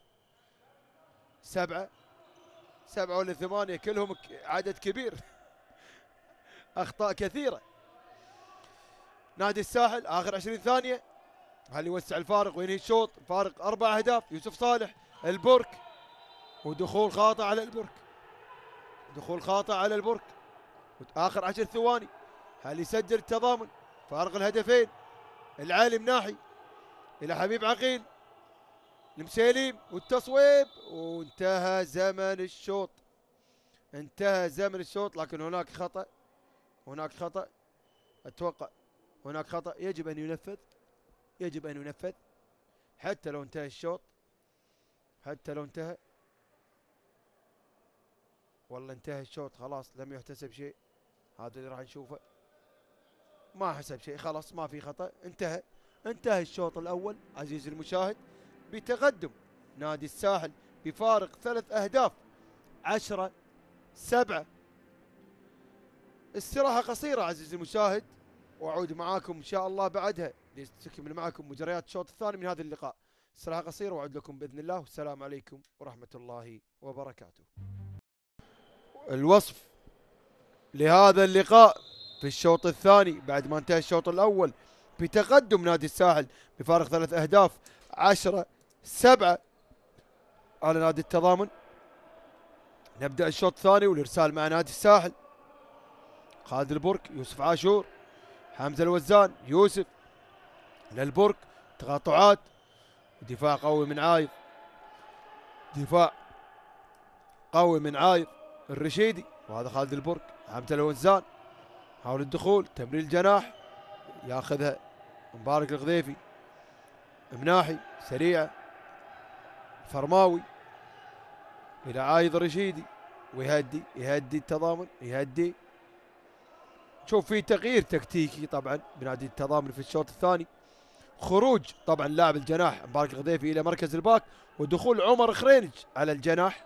7 ولا 8 كلهم عدد كبير. اخطاء كثيره. نادي الساحل اخر 20 ثانيه، هل يوسع الفارق وينهي الشوط؟ فارق 4 أهداف. يوسف صالح البرك، ودخول خاطئ على البرك، دخول خاطئ على البرك. اخر 10 ثواني، هل يسجل التضامن؟ فارق الهدفين. العالي مناحي الى حبيب عقيل، المسيليم والتصويب، وانتهى زمن الشوط. انتهى زمن الشوط، لكن هناك خطأ، هناك خطأ. اتوقع هناك خطأ يجب ان ينفذ، يجب ان ينفذ حتى لو انتهى الشوط، حتى لو انتهى. والله انتهى الشوط خلاص، لم يحتسب شيء. هذا اللي راح نشوفه، ما حسب شيء، خلاص ما في خطأ. انتهى الشوط الاول عزيزي المشاهد بتقدم نادي الساحل بفارق 3 أهداف 10-7. استراحة قصيرة عزيزي المشاهد، واعود معاكم ان شاء الله بعدها لنستكمل معكم مجريات الشوط الثاني من هذا اللقاء. استراحة قصيرة واعود لكم باذن الله، والسلام عليكم ورحمة الله وبركاته. الوصف لهذا اللقاء في الشوط الثاني بعد ما انتهى الشوط الاول بتقدم نادي الساحل بفارق 3 أهداف 10-7 على نادي التضامن. نبدأ الشوط الثاني والارسال مع نادي الساحل. خالد البرك، يوسف عاشور، حمزة الوزان، يوسف للبرك، تقاطعات، دفاع قوي من عايض، دفاع قوي من عايض الرشيدي، وهذا خالد البرك. حمزة الوزان حاول الدخول، تمرير الجناح ياخذها مبارك الغذيفي، مناحي سريعه، فرماوي الى عايض الرشيدي، ويهدي التضامن، يهدي. شوف في تغيير تكتيكي طبعا بنادي التضامن في الشوط الثاني. خروج طبعا لاعب الجناح مبارك الغذيفي الى مركز الباك، ودخول عمر خرينج على الجناح.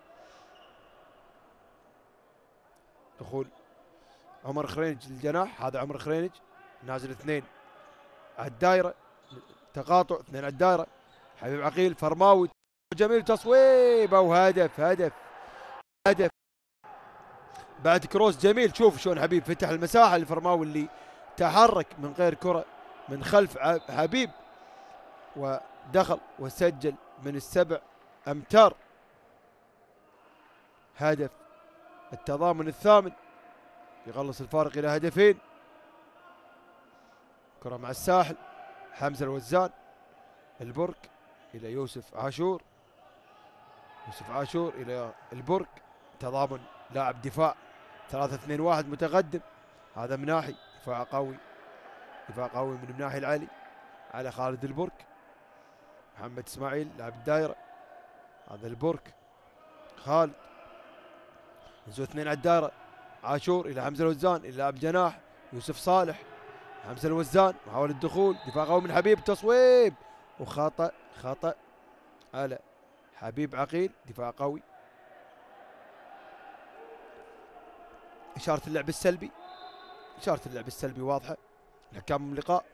دخول عمر خرينج للجناح، هذا عمر خرينج نازل 2 على الدائره، تقاطع 2 على الدائره. حبيب عقيل، فرماوي جميل، تصويبه وهدف. هدف بعد كروس جميل. شوف شلون حبيب فتح المساحه للفرماوي اللي تحرك من غير كره من خلف حبيب، ودخل وسجل من 7 أمتار. هدف التضامن الثامن يخلص الفارق الى هدفين. كره مع الساحل، حمزه الوزان، البرك الى يوسف عاشور، يوسف عاشور الى البرك. تضامن لاعب دفاع 3-2-1 متقدم. هذا مناحي، دفاع قوي، دفاع قوي من مناحي العلي على خالد البرك. محمد اسماعيل لاعب الدائره، هذا البرك، خالد نزول 2 على الدائره. عاشور الى حمزه الوزان الى لاعب جناح يوسف صالح. حمزه الوزان محاول الدخول، دفاع قوي من حبيب، تصويب وخطأ. خطأ على حبيب عقيل، دفاع قوي. إشارة اللعب السلبي، إشارة اللعب السلبي واضحة لحكام اللقاء.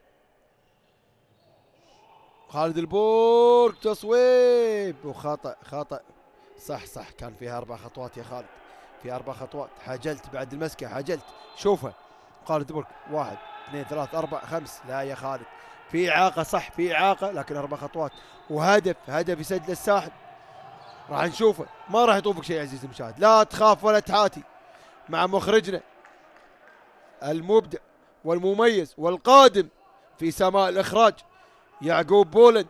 خالد البرك تصويب وخطأ. خطأ صح كان فيها 4 خطوات يا خالد، في 4 خطوات. حاجلت بعد المسكة، حاجلت. شوفها خالد البرك 1 2 3 4 5. لا يا خالد في إعاقة، صح في إعاقة، لكن 4 خطوات. وهدف يسجل الساحل، راح نشوفه، ما راح يطوفك شيء عزيزي المشاهد، لا تخاف ولا تحاتي مع مخرجنا المبدع والمميز والقادم في سماء الإخراج يعقوب بولند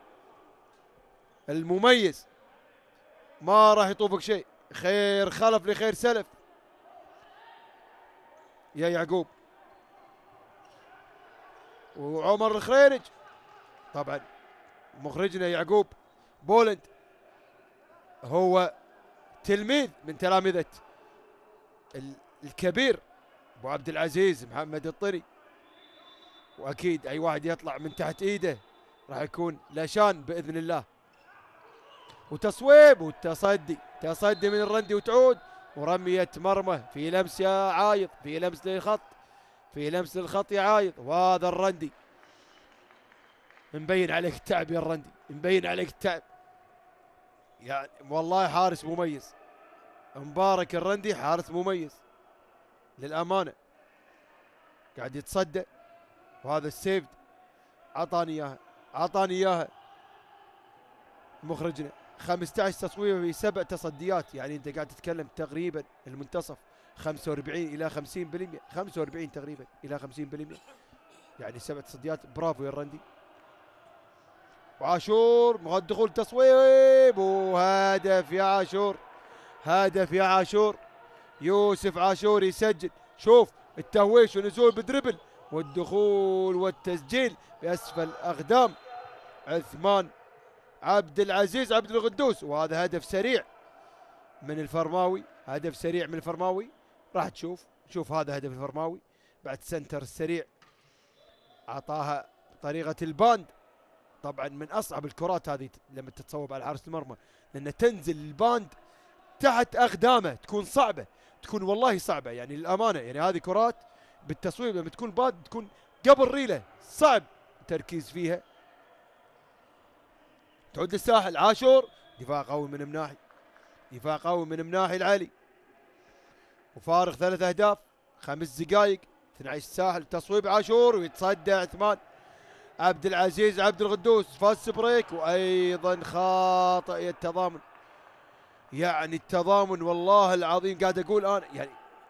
المميز. ما راح يطوفك شيء، خير خلف لخير سلف يا يعقوب. وعمر الخرينج طبعا مخرجنا يعقوب بولند هو تلميذ من تلامذة الكبير ابو عبد العزيز محمد الطري، واكيد اي واحد يطلع من تحت ايده راح يكون لا شان باذن الله. وتصويب والتصدي تصدي من الرندي وتعود، ورمية مرمى في لمس يا عايض، في لمس للخط، في لمس للخط يا عايض. وهذا الرندي مبين عليك التعب يا الرندي، مبين عليك التعب يعني، والله حارس مميز مبارك الرندي، حارس مميز للأمانة، قاعد يتصدى. وهذا السيف عطاني اياها، عطاني اياها مخرجنا. 15 تصويبه في 7 تصديات، يعني انت قاعد تتكلم تقريبا المنتصف 45 الى 50%، 45 تقريبا الى 50%، يعني 7 تصديات. برافو يا الرندي. وعاشور مغاد دخول تصويب، وهدف يا عاشور، هدف يا عاشور. يوسف عاشور يسجل. شوف التهويش ونزول بدربل والدخول والتسجيل بأسفل أقدام عثمان عبد العزيز عبد القدوس. وهذا هدف سريع من الفرماوي، هدف سريع من الفرماوي. راح تشوف، شوف هذا هدف الفرماوي بعد سنتر السريع، أعطاها بطريقة الباند. طبعا من أصعب الكرات هذه لما تتصوب على حارس المرمى، لأن تنزل الباند تحت أقدامه، تكون صعبة، تكون والله صعبة يعني للأمانة. يعني هذه كرات بالتصويب لما تكون باند تكون قبل ريله، صعب تركيز فيها. تعود للساحل. عاشور دفاع قوي من مناحي، دفاع قوي من مناحي العلي، وفارق 3 أهداف 5 دقائق. 12 الساحل. تصويب عاشور ويتصدى عثمان عبد العزيز عبد القدوس. فاست بريك وايضا خاطئ التضامن، يعني التضامن والله العظيم قاعد اقول انا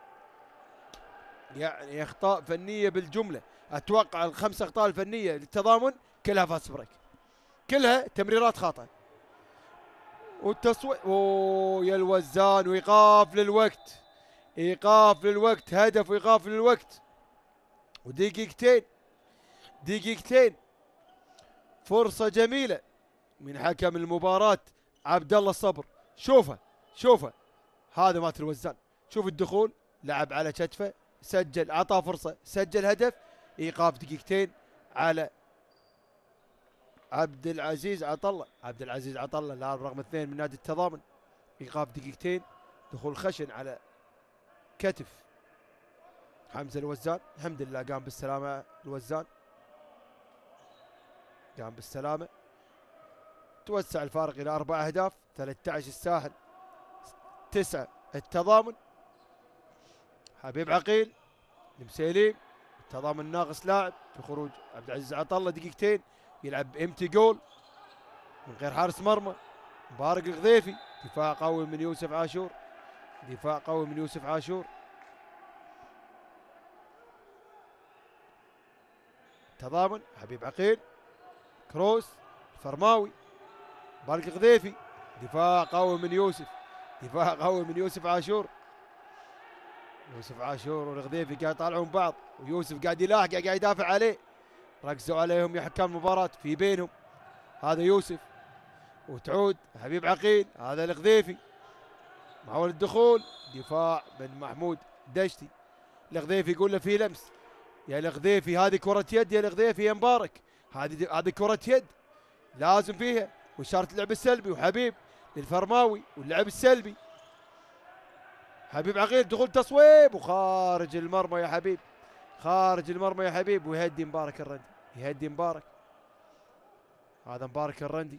يعني اخطاء فنيه بالجمله. اتوقع ال5 اخطاء الفنيه للتضامن كلها فاست بريك، كلها تمريرات خاطئه. والتصويب يا الوزان، وايقاف للوقت، ايقاف للوقت، هدف وايقاف للوقت. ودقيقتين، دقيقتين فرصه جميله من حكم المباراه عبد الله الصبر. شوفه، شوفه هذا مات الوزان. شوف الدخول، لعب على كتفه، سجل، اعطاه فرصه، سجل هدف. ايقاف دقيقتين على عبد العزيز عطله، عبد العزيز عطله لاعب رقم 2 من نادي التضامن. ايقاف دقيقتين، دخول خشن على كتف حمزه الوزان. الحمد لله قام بالسلامه الوزان، قام بالسلامه. توسع الفارق الى 4 اهداف، 13 الساحل 9 التضامن. حبيب عقيل المسيليم، التضامن ناقص لاعب في خروج عبد العزيز عطله. دقيقتين يلعب امتي جول من غير حارس مرمى. مبارك الغذيفي، دفاع قوي من يوسف عاشور، دفاع قوي من يوسف عاشور. تضامن حبيب عقيل، كروس الفرماوي، مبارك الغذيفي، دفاع قوي من يوسف، دفاع قوي من يوسف عاشور. يوسف عاشور والغذيفي قاعد يطالعون بعض، ويوسف قاعد يلاحق، قاعد يدافع عليه. ركزوا عليهم يا حكام المباراة في بينهم. هذا يوسف، وتعود حبيب عقيل، هذا الغذيفي، محاول الدخول، دفاع من محمود دشتي. الغذيفي يقول له في لمس يا الغذيفي، هذه كرة يد يا الغذيفي يا مبارك، هذه كرة يد لازم فيها. وإشارة اللعب السلبي، وحبيب للفرماوي واللعب السلبي. حبيب عقيل دخول تصويب وخارج المرمى يا حبيب، خارج المرمى يا حبيب. ويهدي مبارك الرندي، يهدي مبارك، هذا مبارك الرندي.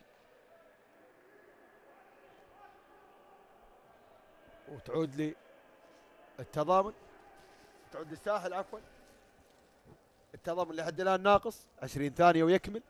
وتعود لي التضامن، تعود للساحل عفوا. التضامن لحد الان ناقص 20 ثانيه ويكمل،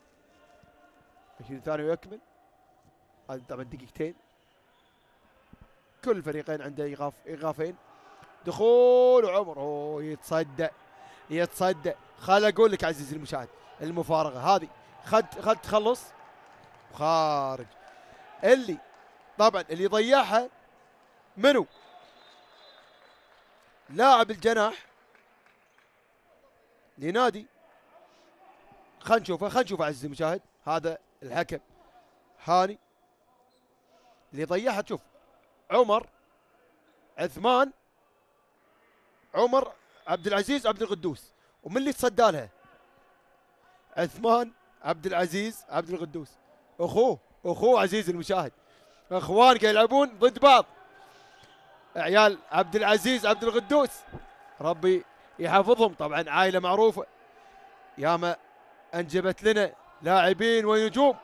20 ثانيه ويكمل. هذه طبعا دقيقتين، كل الفريقين عنده ايقافين. دخول وعمر يتصدى، يتصدى. خل اقول لك عزيزي المشاهد، المفارقه هذه خد تخلص وخارج. اللي طبعا اللي ضيعها منو؟ لاعب الجناح لنادي. خلينا نشوفه، خلينا نشوفه عزيزي المشاهد. هذا الحكم هاني اللي ضيعها. تشوف عمر عثمان، عمر عبد العزيز عبد القدوس. ومن اللي تصدى لها؟ عثمان عبد العزيز عبد القدوس، اخوه عزيزي المشاهد. اخوان قاعد يلعبون ضد بعض، عيال عبد العزيز عبد القدوس ربي يحفظهم. طبعا عائله معروفه ياما انجبت لنا لاعبين ونجوم.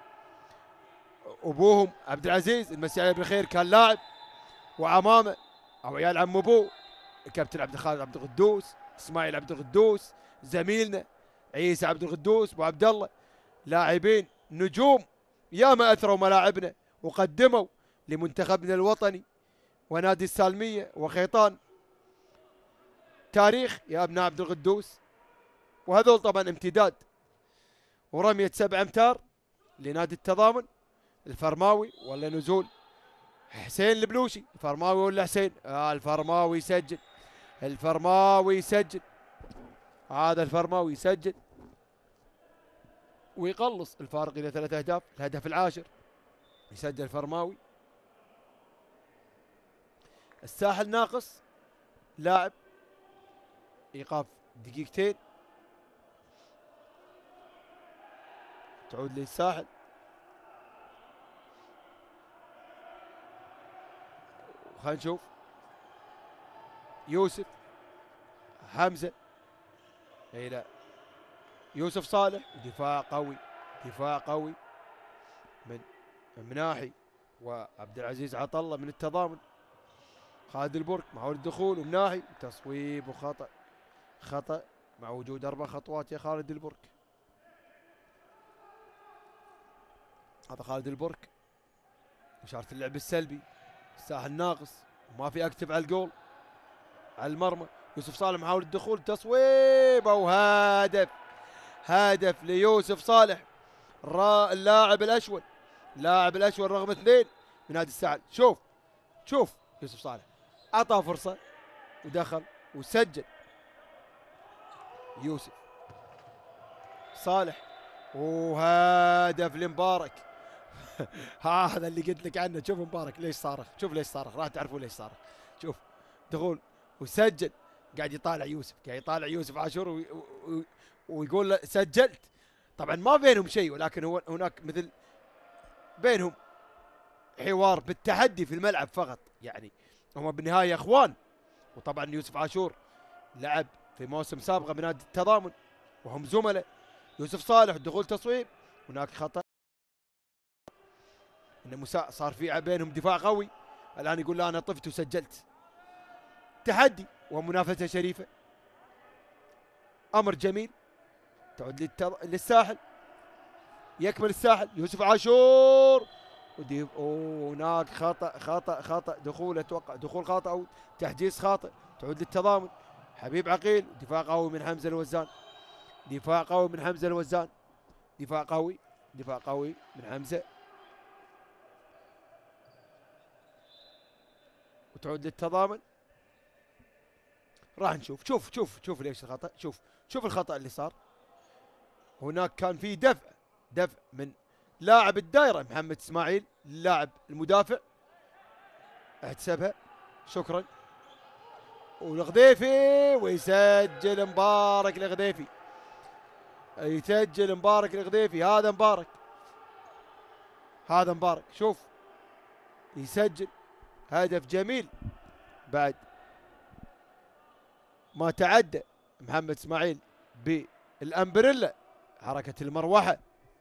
ابوهم عبد العزيز المسي عليه بالخير كان لاعب، وعمامه او عيال عم ابوه الكابتن عبد الخالق عبد القدوس، اسماعيل عبد القدوس، زميلنا عيسى عبد القدوس، ابو عبد الله، لاعبين نجوم ياما اثروا ملاعبنا وقدموا لمنتخبنا الوطني ونادي السالميه وخيطان تاريخ يا ابناء عبد القدوس. وهذول طبعا امتداد ورميه 7 امتار لنادي التضامن. الفرماوي ولا نزول حسين البلوشي، الفرماوي ولا حسين؟ الفرماوي يسجل، الفرماوي يسجل، هذا الفرماوي يسجل ويقلص الفارق الى 3 اهداف. الهدف العاشر يسجل الفرماوي. الساحل ناقص لاعب، ايقاف دقيقتين، تعود للساحل. خلينا نشوف يوسف حمزه، اي لا يوسف صالح، دفاع قوي، دفاع قوي من مناحي وعبد العزيز عطله من التضامن. خالد البرك محاولة الدخول ومناحي تصويب وخطأ، خطأ مع وجود 4 خطوات يا خالد البرك. هذا خالد البرك، إشارة اللعب السلبي. الساحل ناقص وما في اكتف على الجول على المرمى. يوسف صالح محاولة الدخول، تصويب وهدف، هدف ليوسف صالح اللاعب الاشول، لاعب الاشول رقم 2 من نادي الساحل. شوف شوف يوسف صالح اعطاه فرصه ودخل وسجل. يوسف صالح وهدف لمبارك. هذا اللي قلت لك عنه. شوف مبارك ليش صارخ، شوف ليش صارخ، راح تعرفوا ليش صارخ. شوف دخول وسجل، قاعد يطالع يوسف، قاعد يطالع يوسف عاشور ويقول له سجلت. طبعا ما بينهم شيء، ولكن هو هناك مثل بينهم حوار بالتحدي في الملعب فقط، يعني هم بالنهايه اخوان. وطبعا يوسف عاشور لعب في موسم سابقه بنادي التضامن وهم زملاء. يوسف صالح دخول تصويب، هناك خطا، ان صار في بينهم دفاع قوي. الان يقول لا انا طفت وسجلت. تحدي ومنافسه شريفه، امر جميل. تعود للساحل، يكمل الساحل. يوسف عاشور هناك خطا خطا خطا، دخول اتوقع دخول خاطئ او تحجيز خاطئ. تعود للتضامن. حبيب عقيل، دفاع قوي من حمزه الوزان، دفاع قوي من حمزه الوزان، دفاع قوي، دفاع قوي من حمزه. وتعود للتضامن. راح نشوف، شوف ليش الخطا، شوف الخطا اللي صار. هناك كان في دفع من لاعب الدائره محمد اسماعيل، اللاعب المدافع، احتسبها شكرا. والغذيفي ويسجل مبارك الغذيفي، يسجل مبارك الغذيفي. هذا مبارك، هذا مبارك، شوف يسجل هدف جميل بعد ما تعدى محمد اسماعيل بالامبريلا حركة المروحة،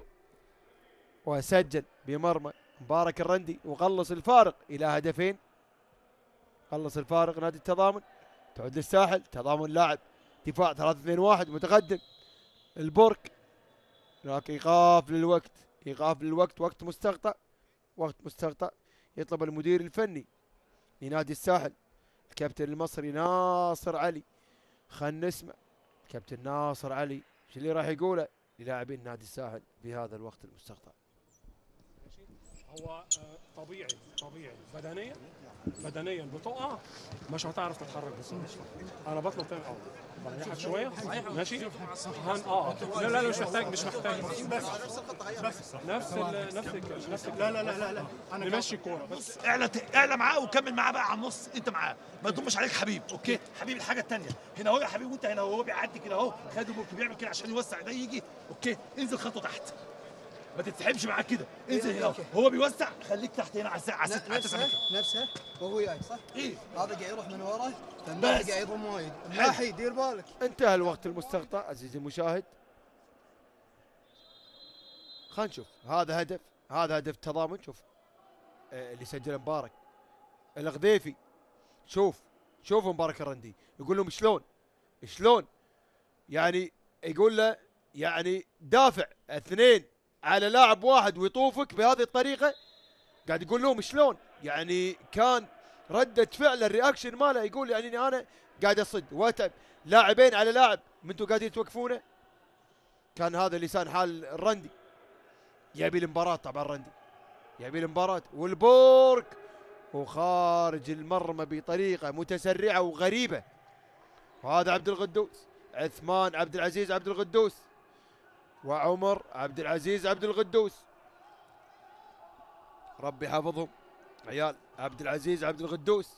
وسجل بمرمى مبارك الرندي وقلص الفارق إلى هدفين. قلص الفارق نادي التضامن. تعود للساحل، تضامن لاعب دفاع 3-2-1 متقدم. البرك، هناك إيقاف للوقت، إيقاف للوقت، وقت مستقطع، وقت مستقطع. يطلب المدير الفني لنادي الساحل الكابتن المصري ناصر علي. خلنا نسمع كابتن ناصر علي ايش اللي راح يقوله للاعبين نادي الساحل في هذا الوقت المستقطع.
هو طبيعي بدنيا بتقع، مش هتعرف تتحرك بسرعه. انا بطلب تاني الاول بريحك شويه، ماشي. لا مش محتاج نفس
لا
انا نمشي الكوره
بس. اعلى معاه وكمل معاه بقى على النص، انت معاه ما تضمش عليك حبيب. اوكي حبيب الحاجه الثانيه هنا اهو يا حبيب، وانت هنا هو بيعدي كده اهو، خالد بيعمل كده عشان يوسع ده يجي. اوكي انزل خطوه تحت، ما تتسحبش معاك كده، انزل
إيه،
هنا.
أوكي.
هو بيوسع، خليك تحت هنا على 9
نفسها
متر.
نفسها وهو جاي صح؟
ايه
هذا قاعد يروح من ورا، فالناحي
بس.
قاعد يضم وايد، الناحي دير بالك.
انتهى الوقت المستقطع عزيزي المشاهد. خلينا نشوف هذا هدف، هذا هدف تضامن. شوف اللي سجله مبارك الغذيفي. شوف مبارك الرندي يقول لهم شلون يعني، يقول له يعني دافع 2 على لاعب واحد ويطوفك بهذه الطريقه. قاعد يقول لهم شلون يعني، كان ردة فعل الرياكشن ماله يقول يعني انا قاعد اصد واتعب لاعبين على لاعب من انتم قاعدين توقفونه. كان هذا لسان حال الرندي، يبي المباراة طبعا الرندي يبي المباراة، والبورك وخارج المرمى بطريقة متسرعة وغريبة. وهذا عبد القدوس، عثمان عبد العزيز عبد القدوس، وعمر عبد العزيز عبد القدوس، ربي يحفظهم عيال عبد العزيز عبد القدوس.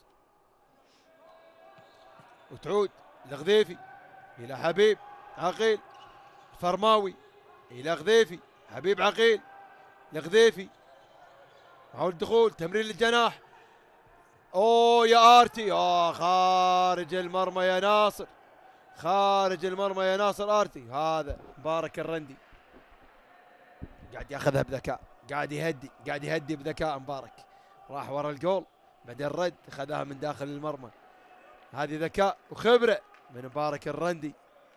وتعود الغذيفي الى حبيب عقيل، فرماوي الى غذيفي، حبيب عقيل الغذيفي، حاول الدخول، تمرير للجناح. اوه يا ارتي، خارج المرمى يا ناصر، خارج المرمى يا ناصر ارتي. هذا مبارك الرندي قاعد ياخذها بذكاء، قاعد يهدي بذكاء. مبارك راح ورا الجول، بعدين رد خذها من داخل المرمى. هذه ذكاء وخبره من مبارك الرندي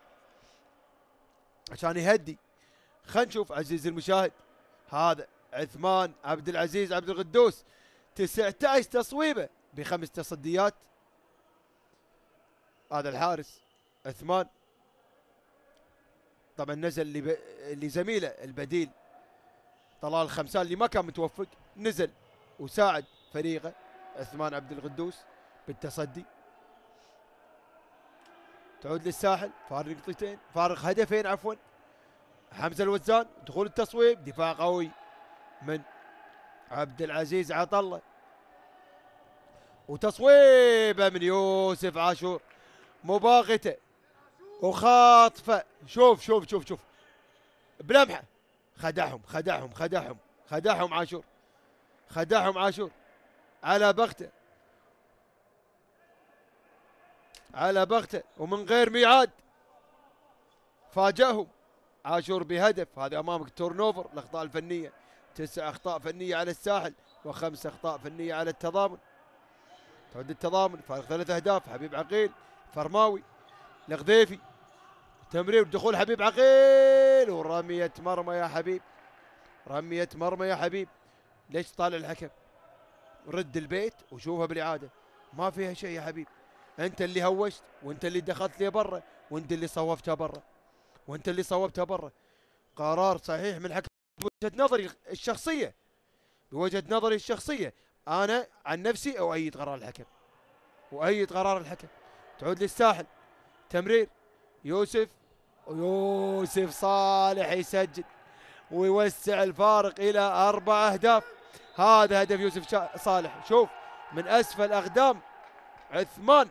عشان يهدي. خلينا نشوف عزيزي المشاهد، هذا عثمان عبد العزيز عبد القدوس 19 تصويبه ب5 تصديات. هذا الحارس عثمان طبعا نزل اللي زميله البديل طلال خمسان اللي ما كان متوفق، نزل وساعد فريقه عثمان عبد القدوس بالتصدي. تعود للساحل، فارق نقطتين، فارق هدفين عفوا. حمزه الوزان دخول التصويب، دفاع قوي من عبد العزيز عطله، وتصويبه من يوسف عاشور مباغته وخاطفه. شوف بلمحه خدعهم عاشور على بغته ومن غير ميعاد فاجأهم عاشور بهدف. هذا امامك تورن اوفر. الاخطاء الفنيه 9 اخطاء فنيه على الساحل و5 اخطاء فنيه على التضامن. تعد التضامن فارق 3 اهداف. حبيب عقيل، فرماوي، الغذيفي، تمرير دخول حبيب عقيل، ورمية مرمى يا حبيب. ليش طالع الحكم؟ رد البيت وشوفها بالاعاده، ما فيها شيء يا حبيب. انت اللي هوشت، وانت اللي دخلت لي برا، وانت اللي صوبتها برا. قرار صحيح من الحكم بوجهة نظري الشخصية. انا عن نفسي اؤيد قرار الحكم. تعود للساحل، تمرير يوسف صالح يسجل ويوسع الفارق الى 4 اهداف. هذا هدف يوسف صالح. شوف من اسفل اقدام عثمان.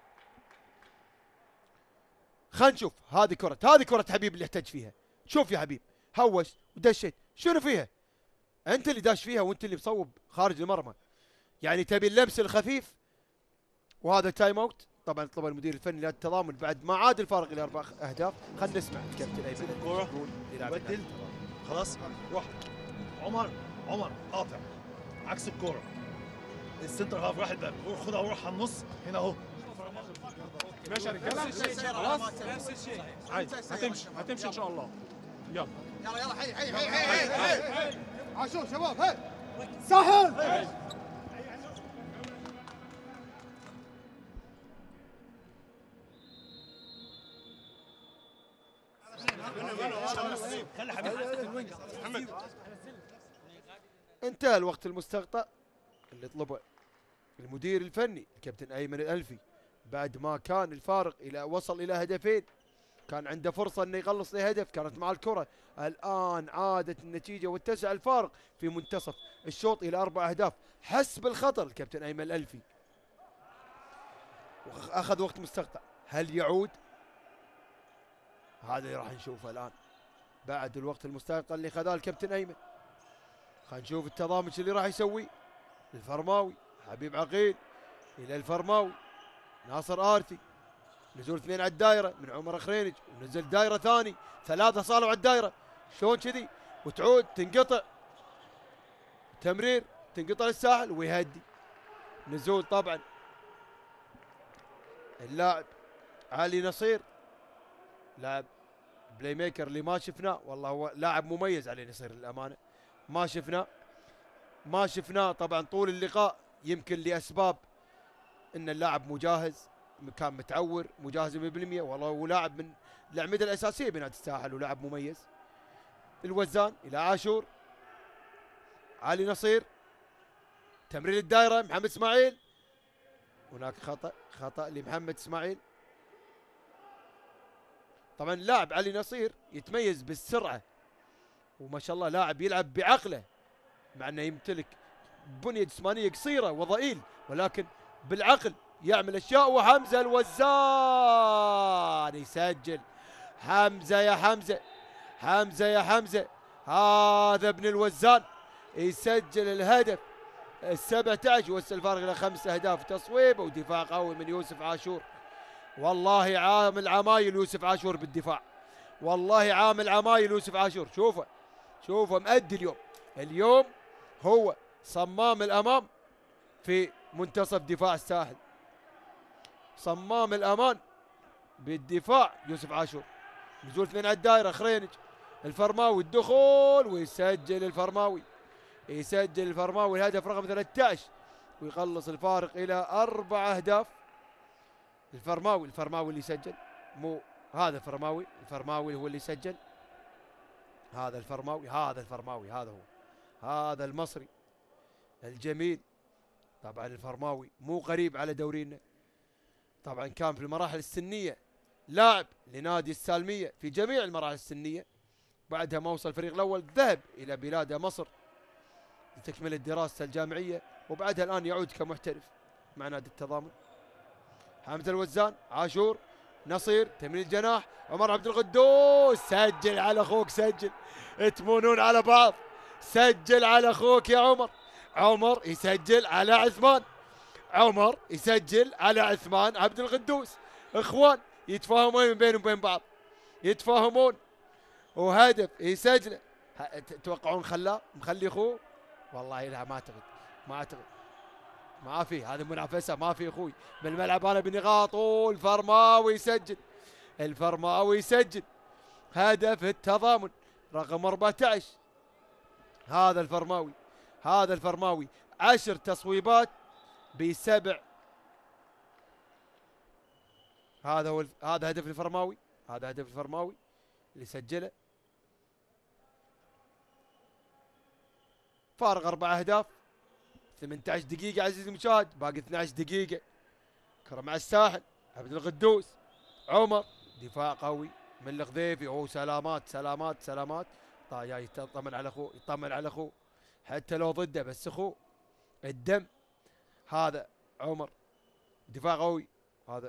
خلينا نشوف هذه كرة حبيب اللي احتج فيها. شوف يا حبيب، هوش ودشت، شنو فيها؟ انت اللي داش فيها وانت اللي مصوب خارج المرمى، يعني تبي اللمس الخفيف. وهذا تايم اوت طبعا طلب المدير الفني للتضامن بعد ما عاد الفارق الى 4 اهداف. خلينا نسمع الكابتن ايمن
الكرة بدل خلاص. روح عمر قاطع عكس الكرة. السنتر هاف راح الباب، روح خدها وروح على النص هنا اهو.
ماشي يا رجاله، خلاص عادي، هتمشي ان شاء الله. يلا
حي عاشور شباب، هي سهل.
انتهى الوقت المستقطع اللي طلبه المدير الفني الكابتن ايمن الالفي بعد ما كان الفارق وصل الى هدفين. كان عنده فرصه انه يخلص لهدف، كانت مع الكره. الان عادت النتيجه واتسع الفارق في منتصف الشوط الى 4 اهداف. حس بالخطر الكابتن ايمن الالفي، واخذ وقت مستقطع. هل يعود؟ هذا اللي راح نشوفه الان. بعد الوقت المستقل اللي خذاه الكابتن ايمن. خلينا نشوف التضامن اللي راح يسويه. الفرماوي حبيب عقيل الى الفرماوي، ناصر آرثي، نزول اثنين على الدائره من عمر خرينج، ونزل دائره ثاني، ثلاثه صاروا على الدائره. شلون كذي؟ وتعود تنقطع تمرير، تنقطع للساحل ويهدي. نزول طبعا اللاعب علي نصير، لاعب بلاي ميكر اللي ما شفناه، والله هو لاعب مميز علي نصير للامانه. ما شفناه طبعا طول اللقاء، يمكن لاسباب ان اللاعب مجهز، كان متعور، مجهز 100%. والله هو لاعب من الاعمده الاساسيه بنادي الساحل ولاعب مميز. الوزان الى عاشور، علي نصير، تمرير الدائره محمد اسماعيل، هناك خطا لمحمد اسماعيل. طبعا اللاعب علي نصير يتميز بالسرعه، وما شاء الله لاعب يلعب بعقله، مع انه يمتلك بنيه جسمانيه قصيره وضئيل، ولكن بالعقل يعمل اشياء. وحمزه الوزان يسجل. حمزه يا حمزه، حمزه يا حمزه، هذا ابن الوزان يسجل الهدف ال17، يوصل الفارق الى 5 أهداف. تصويبه ودفاع قوي من يوسف عاشور. والله عامل عمايل يوسف عاشور بالدفاع، والله عامل عمايل يوسف عاشور. شوفه مأدي اليوم هو صمام الأمام في منتصف دفاع الساحل، صمام الأمان بالدفاع يوسف عاشور. نزول اثنين على الدائرة، خرينج، الفرماوي، الدخول ويسجل الفرماوي، يسجل الفرماوي الهدف رقم 13 ويقلص الفارق إلى 4 أهداف. الفرماوي اللي سجل، مو هذا الفرماوي هو اللي سجل. هذا الفرماوي هذا هو، هذا المصري الجميل. طبعا الفرماوي مو غريب على دورينا، طبعا كان في المراحل السنية لاعب لنادي السالمية في جميع المراحل السنية. بعدها ما وصل الفريق الأول ذهب إلى بلاد مصر لتكملة دراسته الجامعية، وبعدها الآن يعود كمحترف مع نادي التضامن. حمزة الوزان، عاشور، نصير، تمرير الجناح، عمر عبد القدوس، سجل على اخوك، سجل، تمونون على بعض، سجل على اخوك يا عمر. عمر يسجل على عثمان، عمر يسجل على عثمان عبد القدوس. اخوان يتفاهمون بينهم وبين بعض، يتفاهمون، وهدف يسجله. تتوقعون مخلي اخوه؟ والله لا، ما اعتقد، ما في هذه منافسه، ما في اخوي بالملعب انا بنقاط. الفرماوي يسجل هدف التضامن رقم 14. هذا الفرماوي 10 تصويبات ب7. هذا هدف الفرماوي اللي سجله. فارق 4 أهداف، 18 دقيقة عزيزي المشاهد، باقي 12 دقيقة. كرة مع الساحل، عبد القدوس، عمر، دفاع قوي من القذيفي. سلامات. جاي يطمن على اخوه، حتى لو ضده بس اخوه الدم. هذا عمر، دفاع قوي. هذا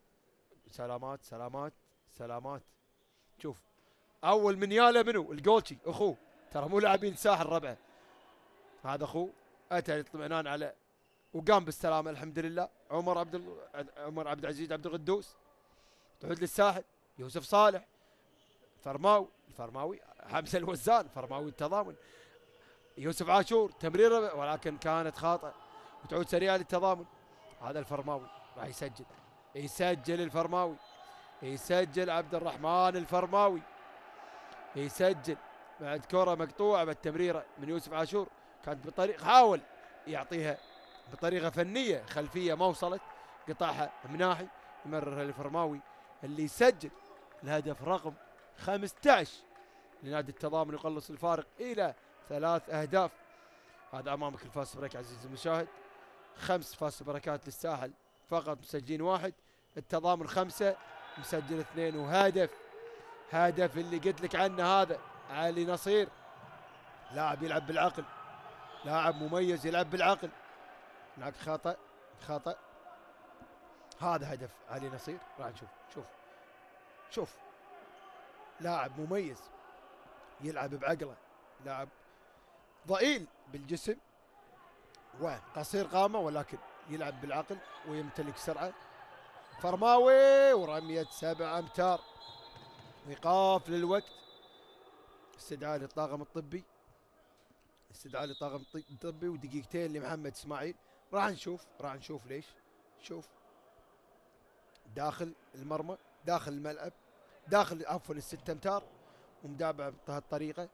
سلامات. شوف اول من ياله منو؟ الجولشي اخوه، ترى مو لاعبين ساحل ربعه. هذا اخوه اتى الاطمئنان على وقام بالسلامه الحمد لله. عمر عبد العزيز عبد القدوس، تعود للساحل، يوسف صالح، الفرماوي حمزه الوزان، فرماوي التضامن، يوسف عاشور، تمريره ولكن كانت خاطئه وتعود سريعه للتضامن. هذا الفرماوي راح يسجل الفرماوي، يسجل عبد الرحمن الفرماوي، يسجل بعد كرة مقطوعة بالتمريرة من يوسف عاشور، كانت بطريقة حاول يعطيها بطريقة فنية خلفية ما وصلت، قطعها مناحي، يمررها للفرماوي اللي يسجل الهدف رقم 15 لنادي التضامن، يقلص الفارق إلى 3 أهداف. هذا أمامك الفاست بريك عزيزي المشاهد، 5 فاست بريكات للساحل فقط مسجلين 1، التضامن 5 مسجل 2. وهدف اللي قلت لك عنه هذا علي نصير، لاعب يلعب بالعقل، لاعب مميز يلعب بالعقل. هناك خطأ. هذا هدف علي نصير، راح نشوف. شوف لاعب مميز يلعب بعقله، لاعب ضئيل بالجسم وقصير قامة، ولكن يلعب بالعقل ويمتلك سرعة. فرماوي ورمية 7 أمتار، إيقاف للوقت، استدعاء للطاقم الطبي، استدعاء للطاقم الطبي ودقيقتين لمحمد اسماعيل. راح نشوف ليش. شوف داخل المرمى، داخل الملعب، داخل عفوا ال6 أمتار، ومدافع بهالطريقة.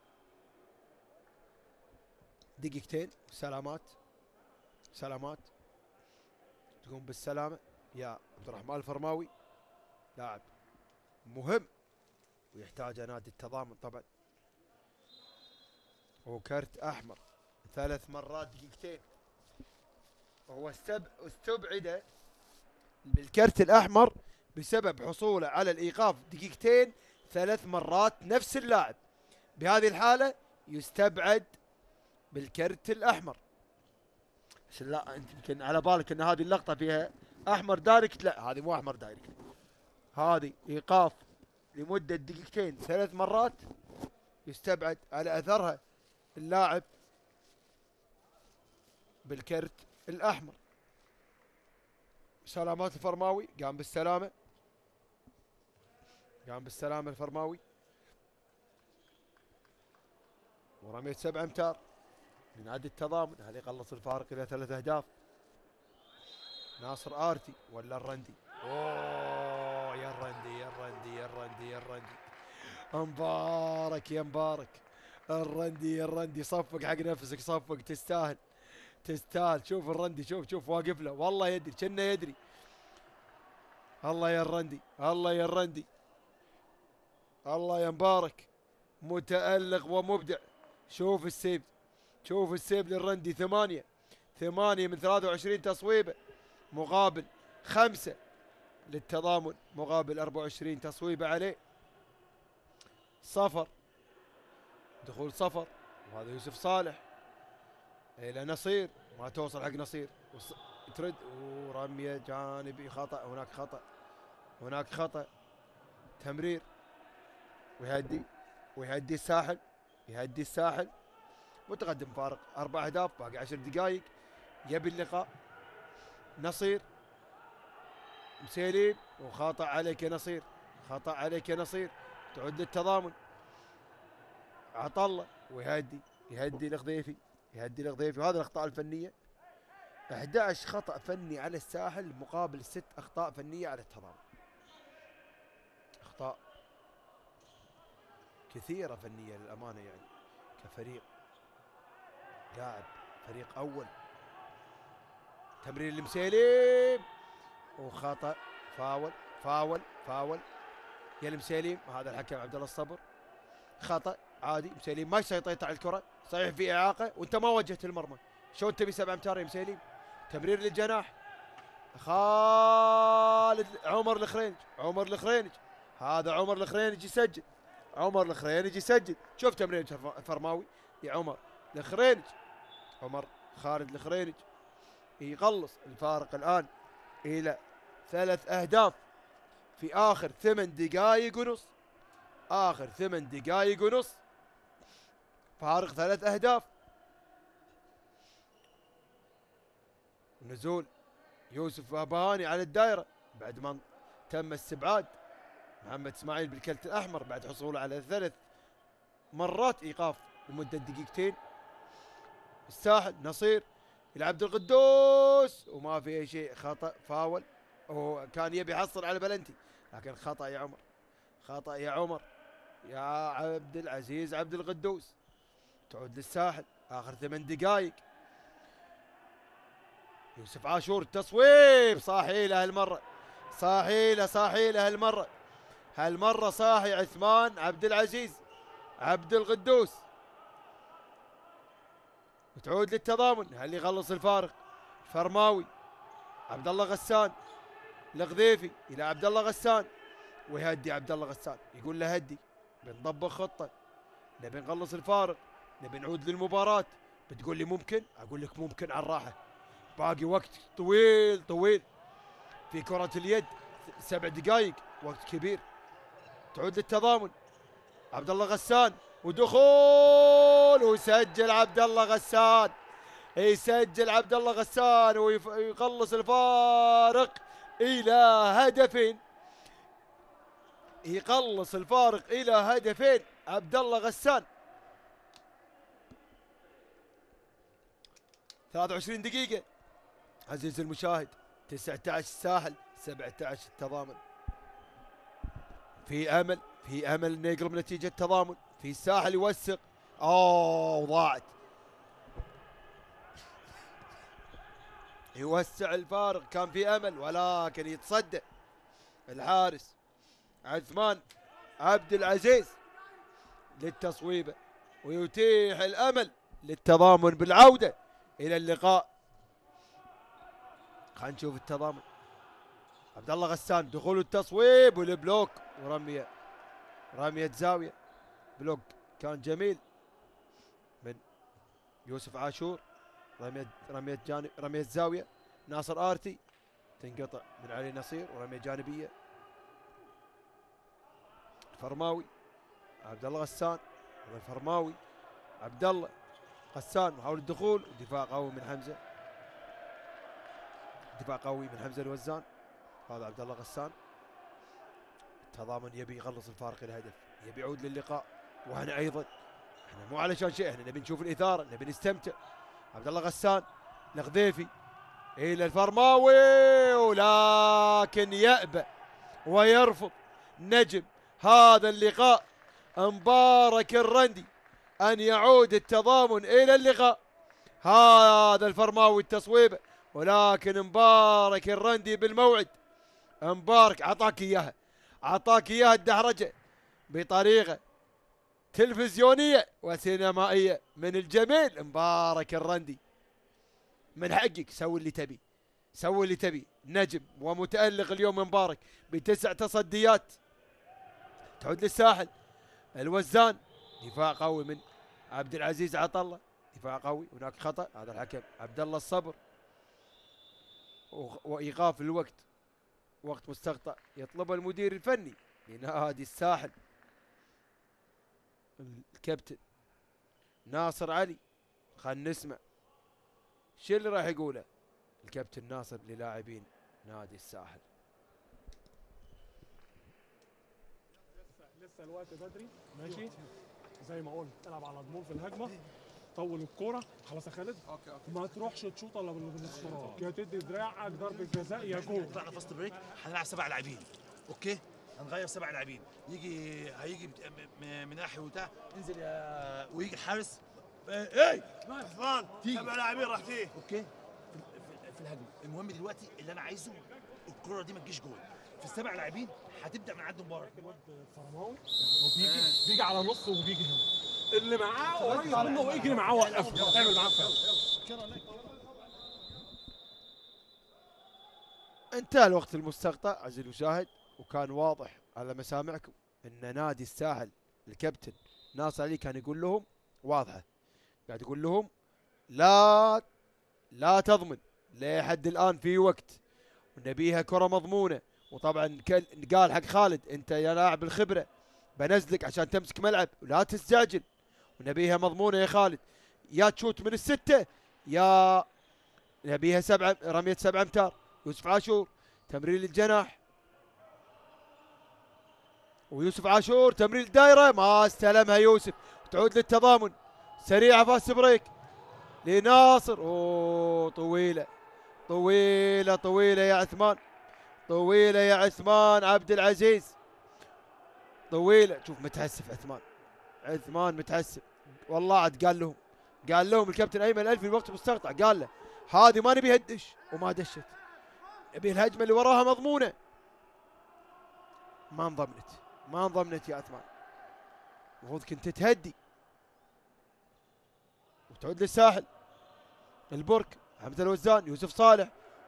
دقيقتين سلامات تقوم بالسلامة يا عبد الرحمن الفرماوي، لاعب مهم ويحتاج نادي التضامن طبعا. وكرت احمر 3 مرات دقيقتين، وهو استبعد بالكرت الاحمر بسبب حصوله على الايقاف دقيقتين 3 مرات نفس اللاعب. بهذه الحالة يستبعد بالكرت الاحمر. لا انت يمكن على بالك ان هذه اللقطة فيها احمر دايركت، لا هذه مو احمر دايركت، هذه ايقاف لمدة دقيقتين 3 مرات يستبعد على اثرها اللاعب بالكرت الاحمر. سلامات الفرماوي، قام بالسلامة الفرماوي، ورمية 7 أمتار من نادي التضامن. هل يقلص الفارق الى 3 أهداف؟ ناصر آرتي ولا الرندي؟ اوه يا الرندي مبارك يا مبارك، الرندي صفق حق نفسك، صفق، تستاهل. شوف الرندي، شوف واقف له، والله يدري كأنه يدري. الله يا الرندي، الله يا مبارك، متألق ومبدع. شوف السيب للرندي، 8 من 23 تصويبه مقابل 5 للتضامن، مقابل 24 تصويبه عليه. دخول صفر، وهذا يوسف صالح الى نصير، ما توصل حق نصير، ترد ورمية جانبي، خطأ، هناك خطأ. تمرير ويهدي الساحل، متقدم فارق 4 أهداف، باقي 10 دقائق، يبي اللقاء. نصير مسيلين، وخطأ عليك يا نصير، تعود للتضامن. عطله ويهدي الغضيفي، وهذه الاخطاء الفنيه. 11 خطأ فني على الساحل مقابل 6 اخطاء فنيه على التضامن. اخطاء كثيره فنيه للامانه، يعني كفريق، لاعب فريق اول. تمرير المسيليم وخطأ، فاول يا المسيليم. هذا الحكم عبد الله الصبر، خطأ عادي. مسيليم ما يسيطر على الكرة، صحيح في إعاقة وأنت ما وجهت المرمى، شلون تبي 7 أمتار يا مسيليم؟ تمرير للجناح، خالد عمر الخرينج، هذا عمر الخرينج يسجل. شوف تمرير الفرماوي يا عمر الخرينج، خالد الخرينج يقلص الفارق الآن إلى 3 أهداف في آخر 8 دقائق ونص. فارق 3 أهداف. نزول يوسف باباني على الدائرة بعد ما تم استبعاد محمد اسماعيل بالكرت الأحمر بعد حصوله على 3 مرات إيقاف لمدة دقيقتين. الساحل نصير إلى عبد القدوس وما في أي شيء، خطأ، فاول. هو كان يبي يحصل على بلنتي، لكن خطأ يا عمر يا عبد العزيز عبد القدوس. تعود للساحل آخر 8 دقائق. يوسف عاشور تصويب صاحي هالمرة صاحي عثمان عبد العزيز عبد القدوس. وتعود للتضامن، هل يخلص الفارق؟ فرماوي، عبد الله غسان، الغذيفي الى عبد الله غسان، ويهدي عبد الله غسان، يقول له هدي، بنطبق خطة، نبي نخلص الفارق، نبي نعود للمباراة. بتقول لي ممكن؟ اقول لك ممكن على الراحة، باقي وقت طويل في كرة اليد، 7 دقائق وقت كبير. تعود للتضامن، عبد الله غسان ودخول ويسجل عبد الله غسان، يسجل عبد الله غسان ويقلص الفارق الى هدفين، يقلص الفارق الى هدفين عبد الله غسان. 23 دقيقة عزيزي المشاهد، 19 الساحل 17 التضامن. في امل، في امل انه يقلب نتيجة تضامن، في الساحل يوثق. ضاعت، يوسع الفارق، كان في امل ولكن يتصدى الحارس عثمان عبد العزيز للتصويبه ويتيح الامل للتضامن بالعوده الى اللقاء. خلينا نشوف التضامن. عبد الله غسان دخول التصويب والبلوك ورميه، رميه زاويه، بلوك كان جميل من يوسف عاشور. رميه زاويه ناصر ارتي، تنقطع من علي نصير ورميه جانبيه. الفرماوي عبد الله غسان، الفرماوي عبد الله غسان محاولة الدخول، ودفاع قوي من حمزه، دفاع قوي من حمزه الوزان. هذا عبد الله غسان. التضامن يبي يخلص الفارق الى هدف، يبي يعود للقاء، واحنا ايضا احنا مو علشان شيء، احنا نبي نشوف الاثاره، نبي نستمتع. عبد الله غسان الغذيفي الى الفرماوي، ولكن يأبى ويرفض نجم هذا اللقاء مبارك الرندي ان يعود التضامن الى اللقاء. هذا الفرماوي التصويبه، ولكن مبارك الرندي بالموعد. مبارك اعطاك اياها، اعطاك اياها الدحرجه بطريقه تلفزيونيه وسينمائيه من الجميل. مبارك الرندي من حقك، سوي اللي تبي، سوي اللي تبي. نجم ومتألق اليوم مبارك ب9 تصديات. تعود للساحل، الوزان دفاع قوي من عبد العزيز عطله، دفاع قوي، هناك خطأ، هذا الحكم عبد الله الصبر. وايقاف الوقت، وقت مستقطع يطلبه المدير الفني لنادي الساحل الكابتن ناصر علي. خلينا نسمع شو اللي راح يقوله الكابتن ناصر للاعبين نادي الساحل.
لسه الوقت بدري، ماشي زي ما قلت، العب على ضمور في الهجمه، طول الكوره خلاص يا خالد. اوكي. ما تروحش تشوط الا بالاختراق، يا تدي دراعك ضربه جزاء يا جول.
طلعنا فاست بريك، هنلعب 7 لاعبين، اوكي؟ هنغير 7 لاعبين، هيجي من ناحيه وبتاع، انزل يا ويجي حارس. ايه عثمان، 7 لاعبين راح تيجي، اوكي؟ في الهجمه. المهم دلوقتي اللي انا عايزه الكوره دي ما تجيش جول. في ال7 لاعبين هتبدا من عند مبارك.
الواد فرماوي بيجي على النص وبيجي هنا، اللي معاه قريب منه ويجري معاه وقفه، تعمل معاه فاول.
انتهى الوقت المستقطع عزيزي المشاهد، وكان واضح على مسامعكم ان نادي الساحل الكابتن ناصر علي كان يقول لهم واضحه، قاعد يقول لهم لا تضمن لحد الان، في وقت ونبيها كره مضمونه. وطبعا قال حق خالد انت يا لاعب الخبره بنزلك عشان تمسك ملعب ولا تستعجل، ونبيها مضمونه يا خالد، يا تشوت من السته يا نبيها 7 رميه 7 امتار. يوسف عاشور تمرير للجناح، ويوسف عاشور تمرير الدائره، ما استلمها يوسف، تعود للتضامن سريعه فاست بريك لناصر. طويله طويله طويله يا عثمان، طويله يا عثمان عبد العزيز، طويله. شوف متحسف عثمان متحسف والله. عاد قال لهم الكابتن ايمن الالفي الوقت المستقطع، قال له هذه ما نبي هدش، وما دشت، نبي الهجمه اللي وراها مضمونه. ما انضمنت يا عثمان، المفروض كنت تهدي. وتعود للساحل، البرك حمزه الوزان، يوسف صالح،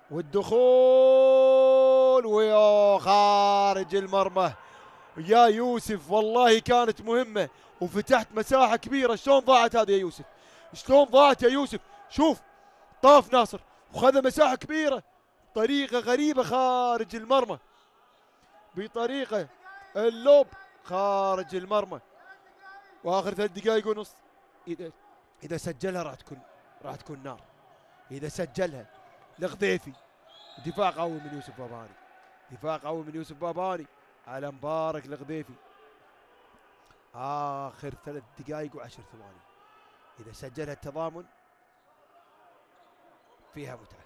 والدخول ويا خارج المرمى يا يوسف. والله كانت مهمه وفتحت مساحه كبيره. شلون ضاعت هذه يا يوسف؟ شلون ضاعت يا يوسف؟ شوف طاف ناصر وخذ مساحه كبيره بطريقه غريبه خارج المرمى، بطريقه اللوب خارج المرمى. واخر 3 دقائق ونص. اذا سجلها راح تكون نار. اذا سجلها الغذيفي. دفاع قوي من يوسف باباني، دفاع قوي من يوسف باباني على مبارك الغذيفي. اخر 3 دقائق و10 ثواني. اذا سجلها التضامن فيها متعه.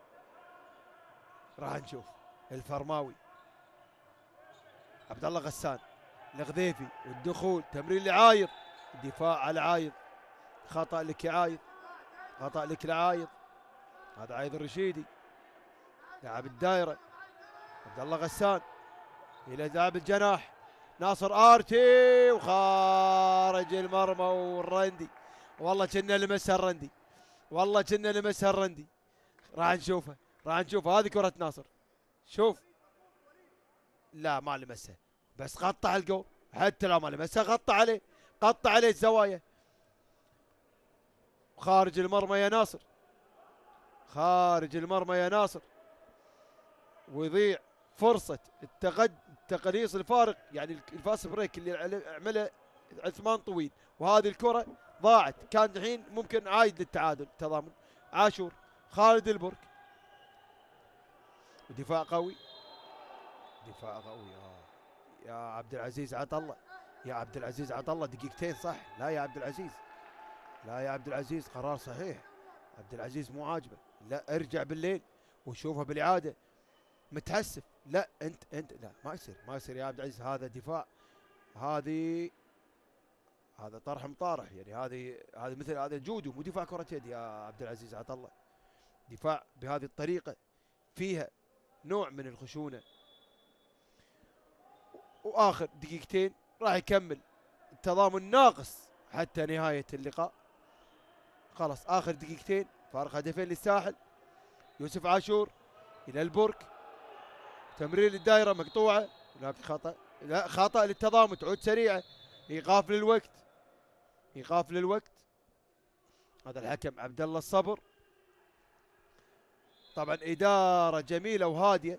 راح نشوف الفرماوي، عبد الله غسان، الغذيفي والدخول، تمرير لعايض، الدفاع على عايض، خطا لك يا عايض، خطا لك لعايض. هذا عايض الرشيدي لاعب الدائره. عبد الله غسان الى لاعب الجناح ناصر ارتي، وخارج المرمى والرندي. والله كنا لمسها الرندي، والله كنا لمسها الرندي. راح نشوفها، راح نشوفها. هذه كرة ناصر، شوف. لا ما لمسها، بس قطع الجول. حتى لو ما لمسها قطع عليه، قطع عليه الزوايا. خارج المرمى يا ناصر، خارج المرمى يا ناصر. ويضيع فرصة التقليص الفارق، يعني الفاست بريك اللي عمله عثمان طويل. وهذه الكرة ضاعت، كان الحين ممكن عايد للتعادل. تضامن عاشور، خالد البرك، ودفاع قوي، دفاع قوي. يا عبد العزيز عطله، يا عبد العزيز عطله. دقيقتين صح؟ لا يا عبد العزيز، لا يا عبد العزيز، قرار صحيح. عبد العزيز مو عاجبه. لا ارجع بالليل وشوفها بالاعاده. متحسف. لا انت لا، ما يصير، ما يصير يا عبد العزيز. هذا دفاع، هذا طرح مطارح. يعني هذه مثل هذا جودو، مو دفاع كرة يد يا عبد العزيز عطله. دفاع بهذه الطريقة فيها نوع من الخشونة. واخر دقيقتين راح يكمل التضامن ناقص حتى نهاية اللقاء. خلاص اخر دقيقتين، فارق هدفين للساحل. يوسف عاشور الى البرك، تمرير للدائرة مقطوعة، هناك خطأ. لا خطأ للتضامن، تعود سريعة. ايقاف للوقت، ايقاف للوقت. هذا الحكم عبد الله الصبر. طبعا ادارة جميلة وهادية.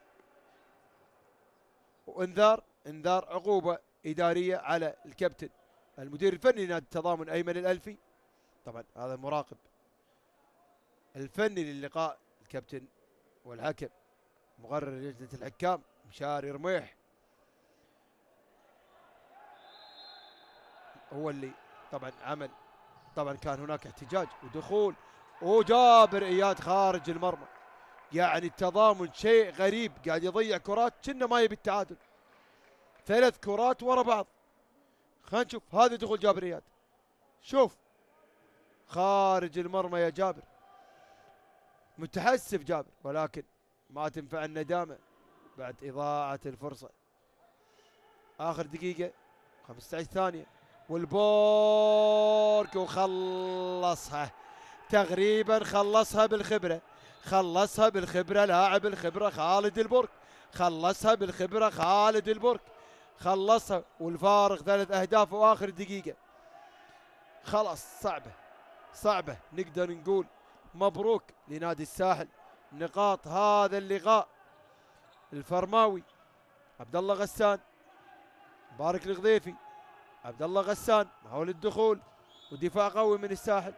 وانذار، انذار عقوبة ادارية على الكابتن المدير الفني لنادي التضامن ايمن الالفي. طبعا هذا المراقب الفني للقاء، الكابتن والحكم مقرر لجنة الحكام مشاري رميح، هو اللي طبعا عمل. طبعا كان هناك احتجاج ودخول، وجابر اياد خارج المرمى. يعني التضامن شيء غريب، قاعد يضيع كرات كنا ما يبي التعادل. 3 كرات ورا بعض. خلينا نشوف هذا دخول جابر اياد، شوف خارج المرمى يا جابر. متحسف جابر، ولكن ما تنفع الندامة بعد إضاعة الفرصة. آخر دقيقة 15 ثانية، والبورك وخلصها تقريبا، خلصها بالخبرة، خلصها بالخبرة. لاعب الخبرة خالد البرك، خلصها بالخبرة خالد البرك، خلصها. والفارق 3 أهداف وآخر دقيقة. خلاص صعبة، صعبة. نقدر نقول مبروك لنادي الساحل نقاط هذا اللقاء. الفرماوي عبد الله غسان، مبارك الغذيفي، عبد الله غسان محاولة الدخول، ودفاع قوي من الساحل.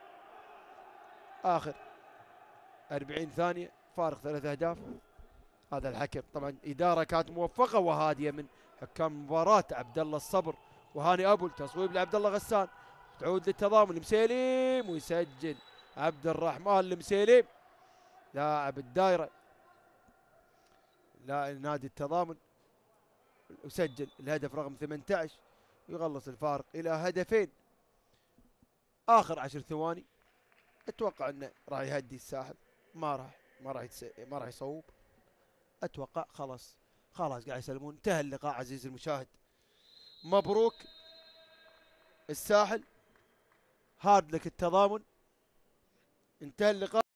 اخر 40 ثانية، فارق 3 أهداف. هذا الحكم طبعا ادارة كانت موفقة وهادية من حكام المباراة عبد الله الصبر وهاني ابو. تصويب لعبد الله غسان، تعود للتضامن المسيليم، ويسجل عبد الرحمن المسيليم لاعب الدائرة لا نادي التضامن، وسجل الهدف رقم 18، ويغلص الفارق الى هدفين. اخر 10 ثواني، اتوقع انه راح يهدي الساحل، ما راح يصوب. اتوقع خلاص قاعد يسلمون. انتهى اللقاء عزيزي المشاهد. مبروك الساحل، هارد لك التضامن. انتهى اللقاء.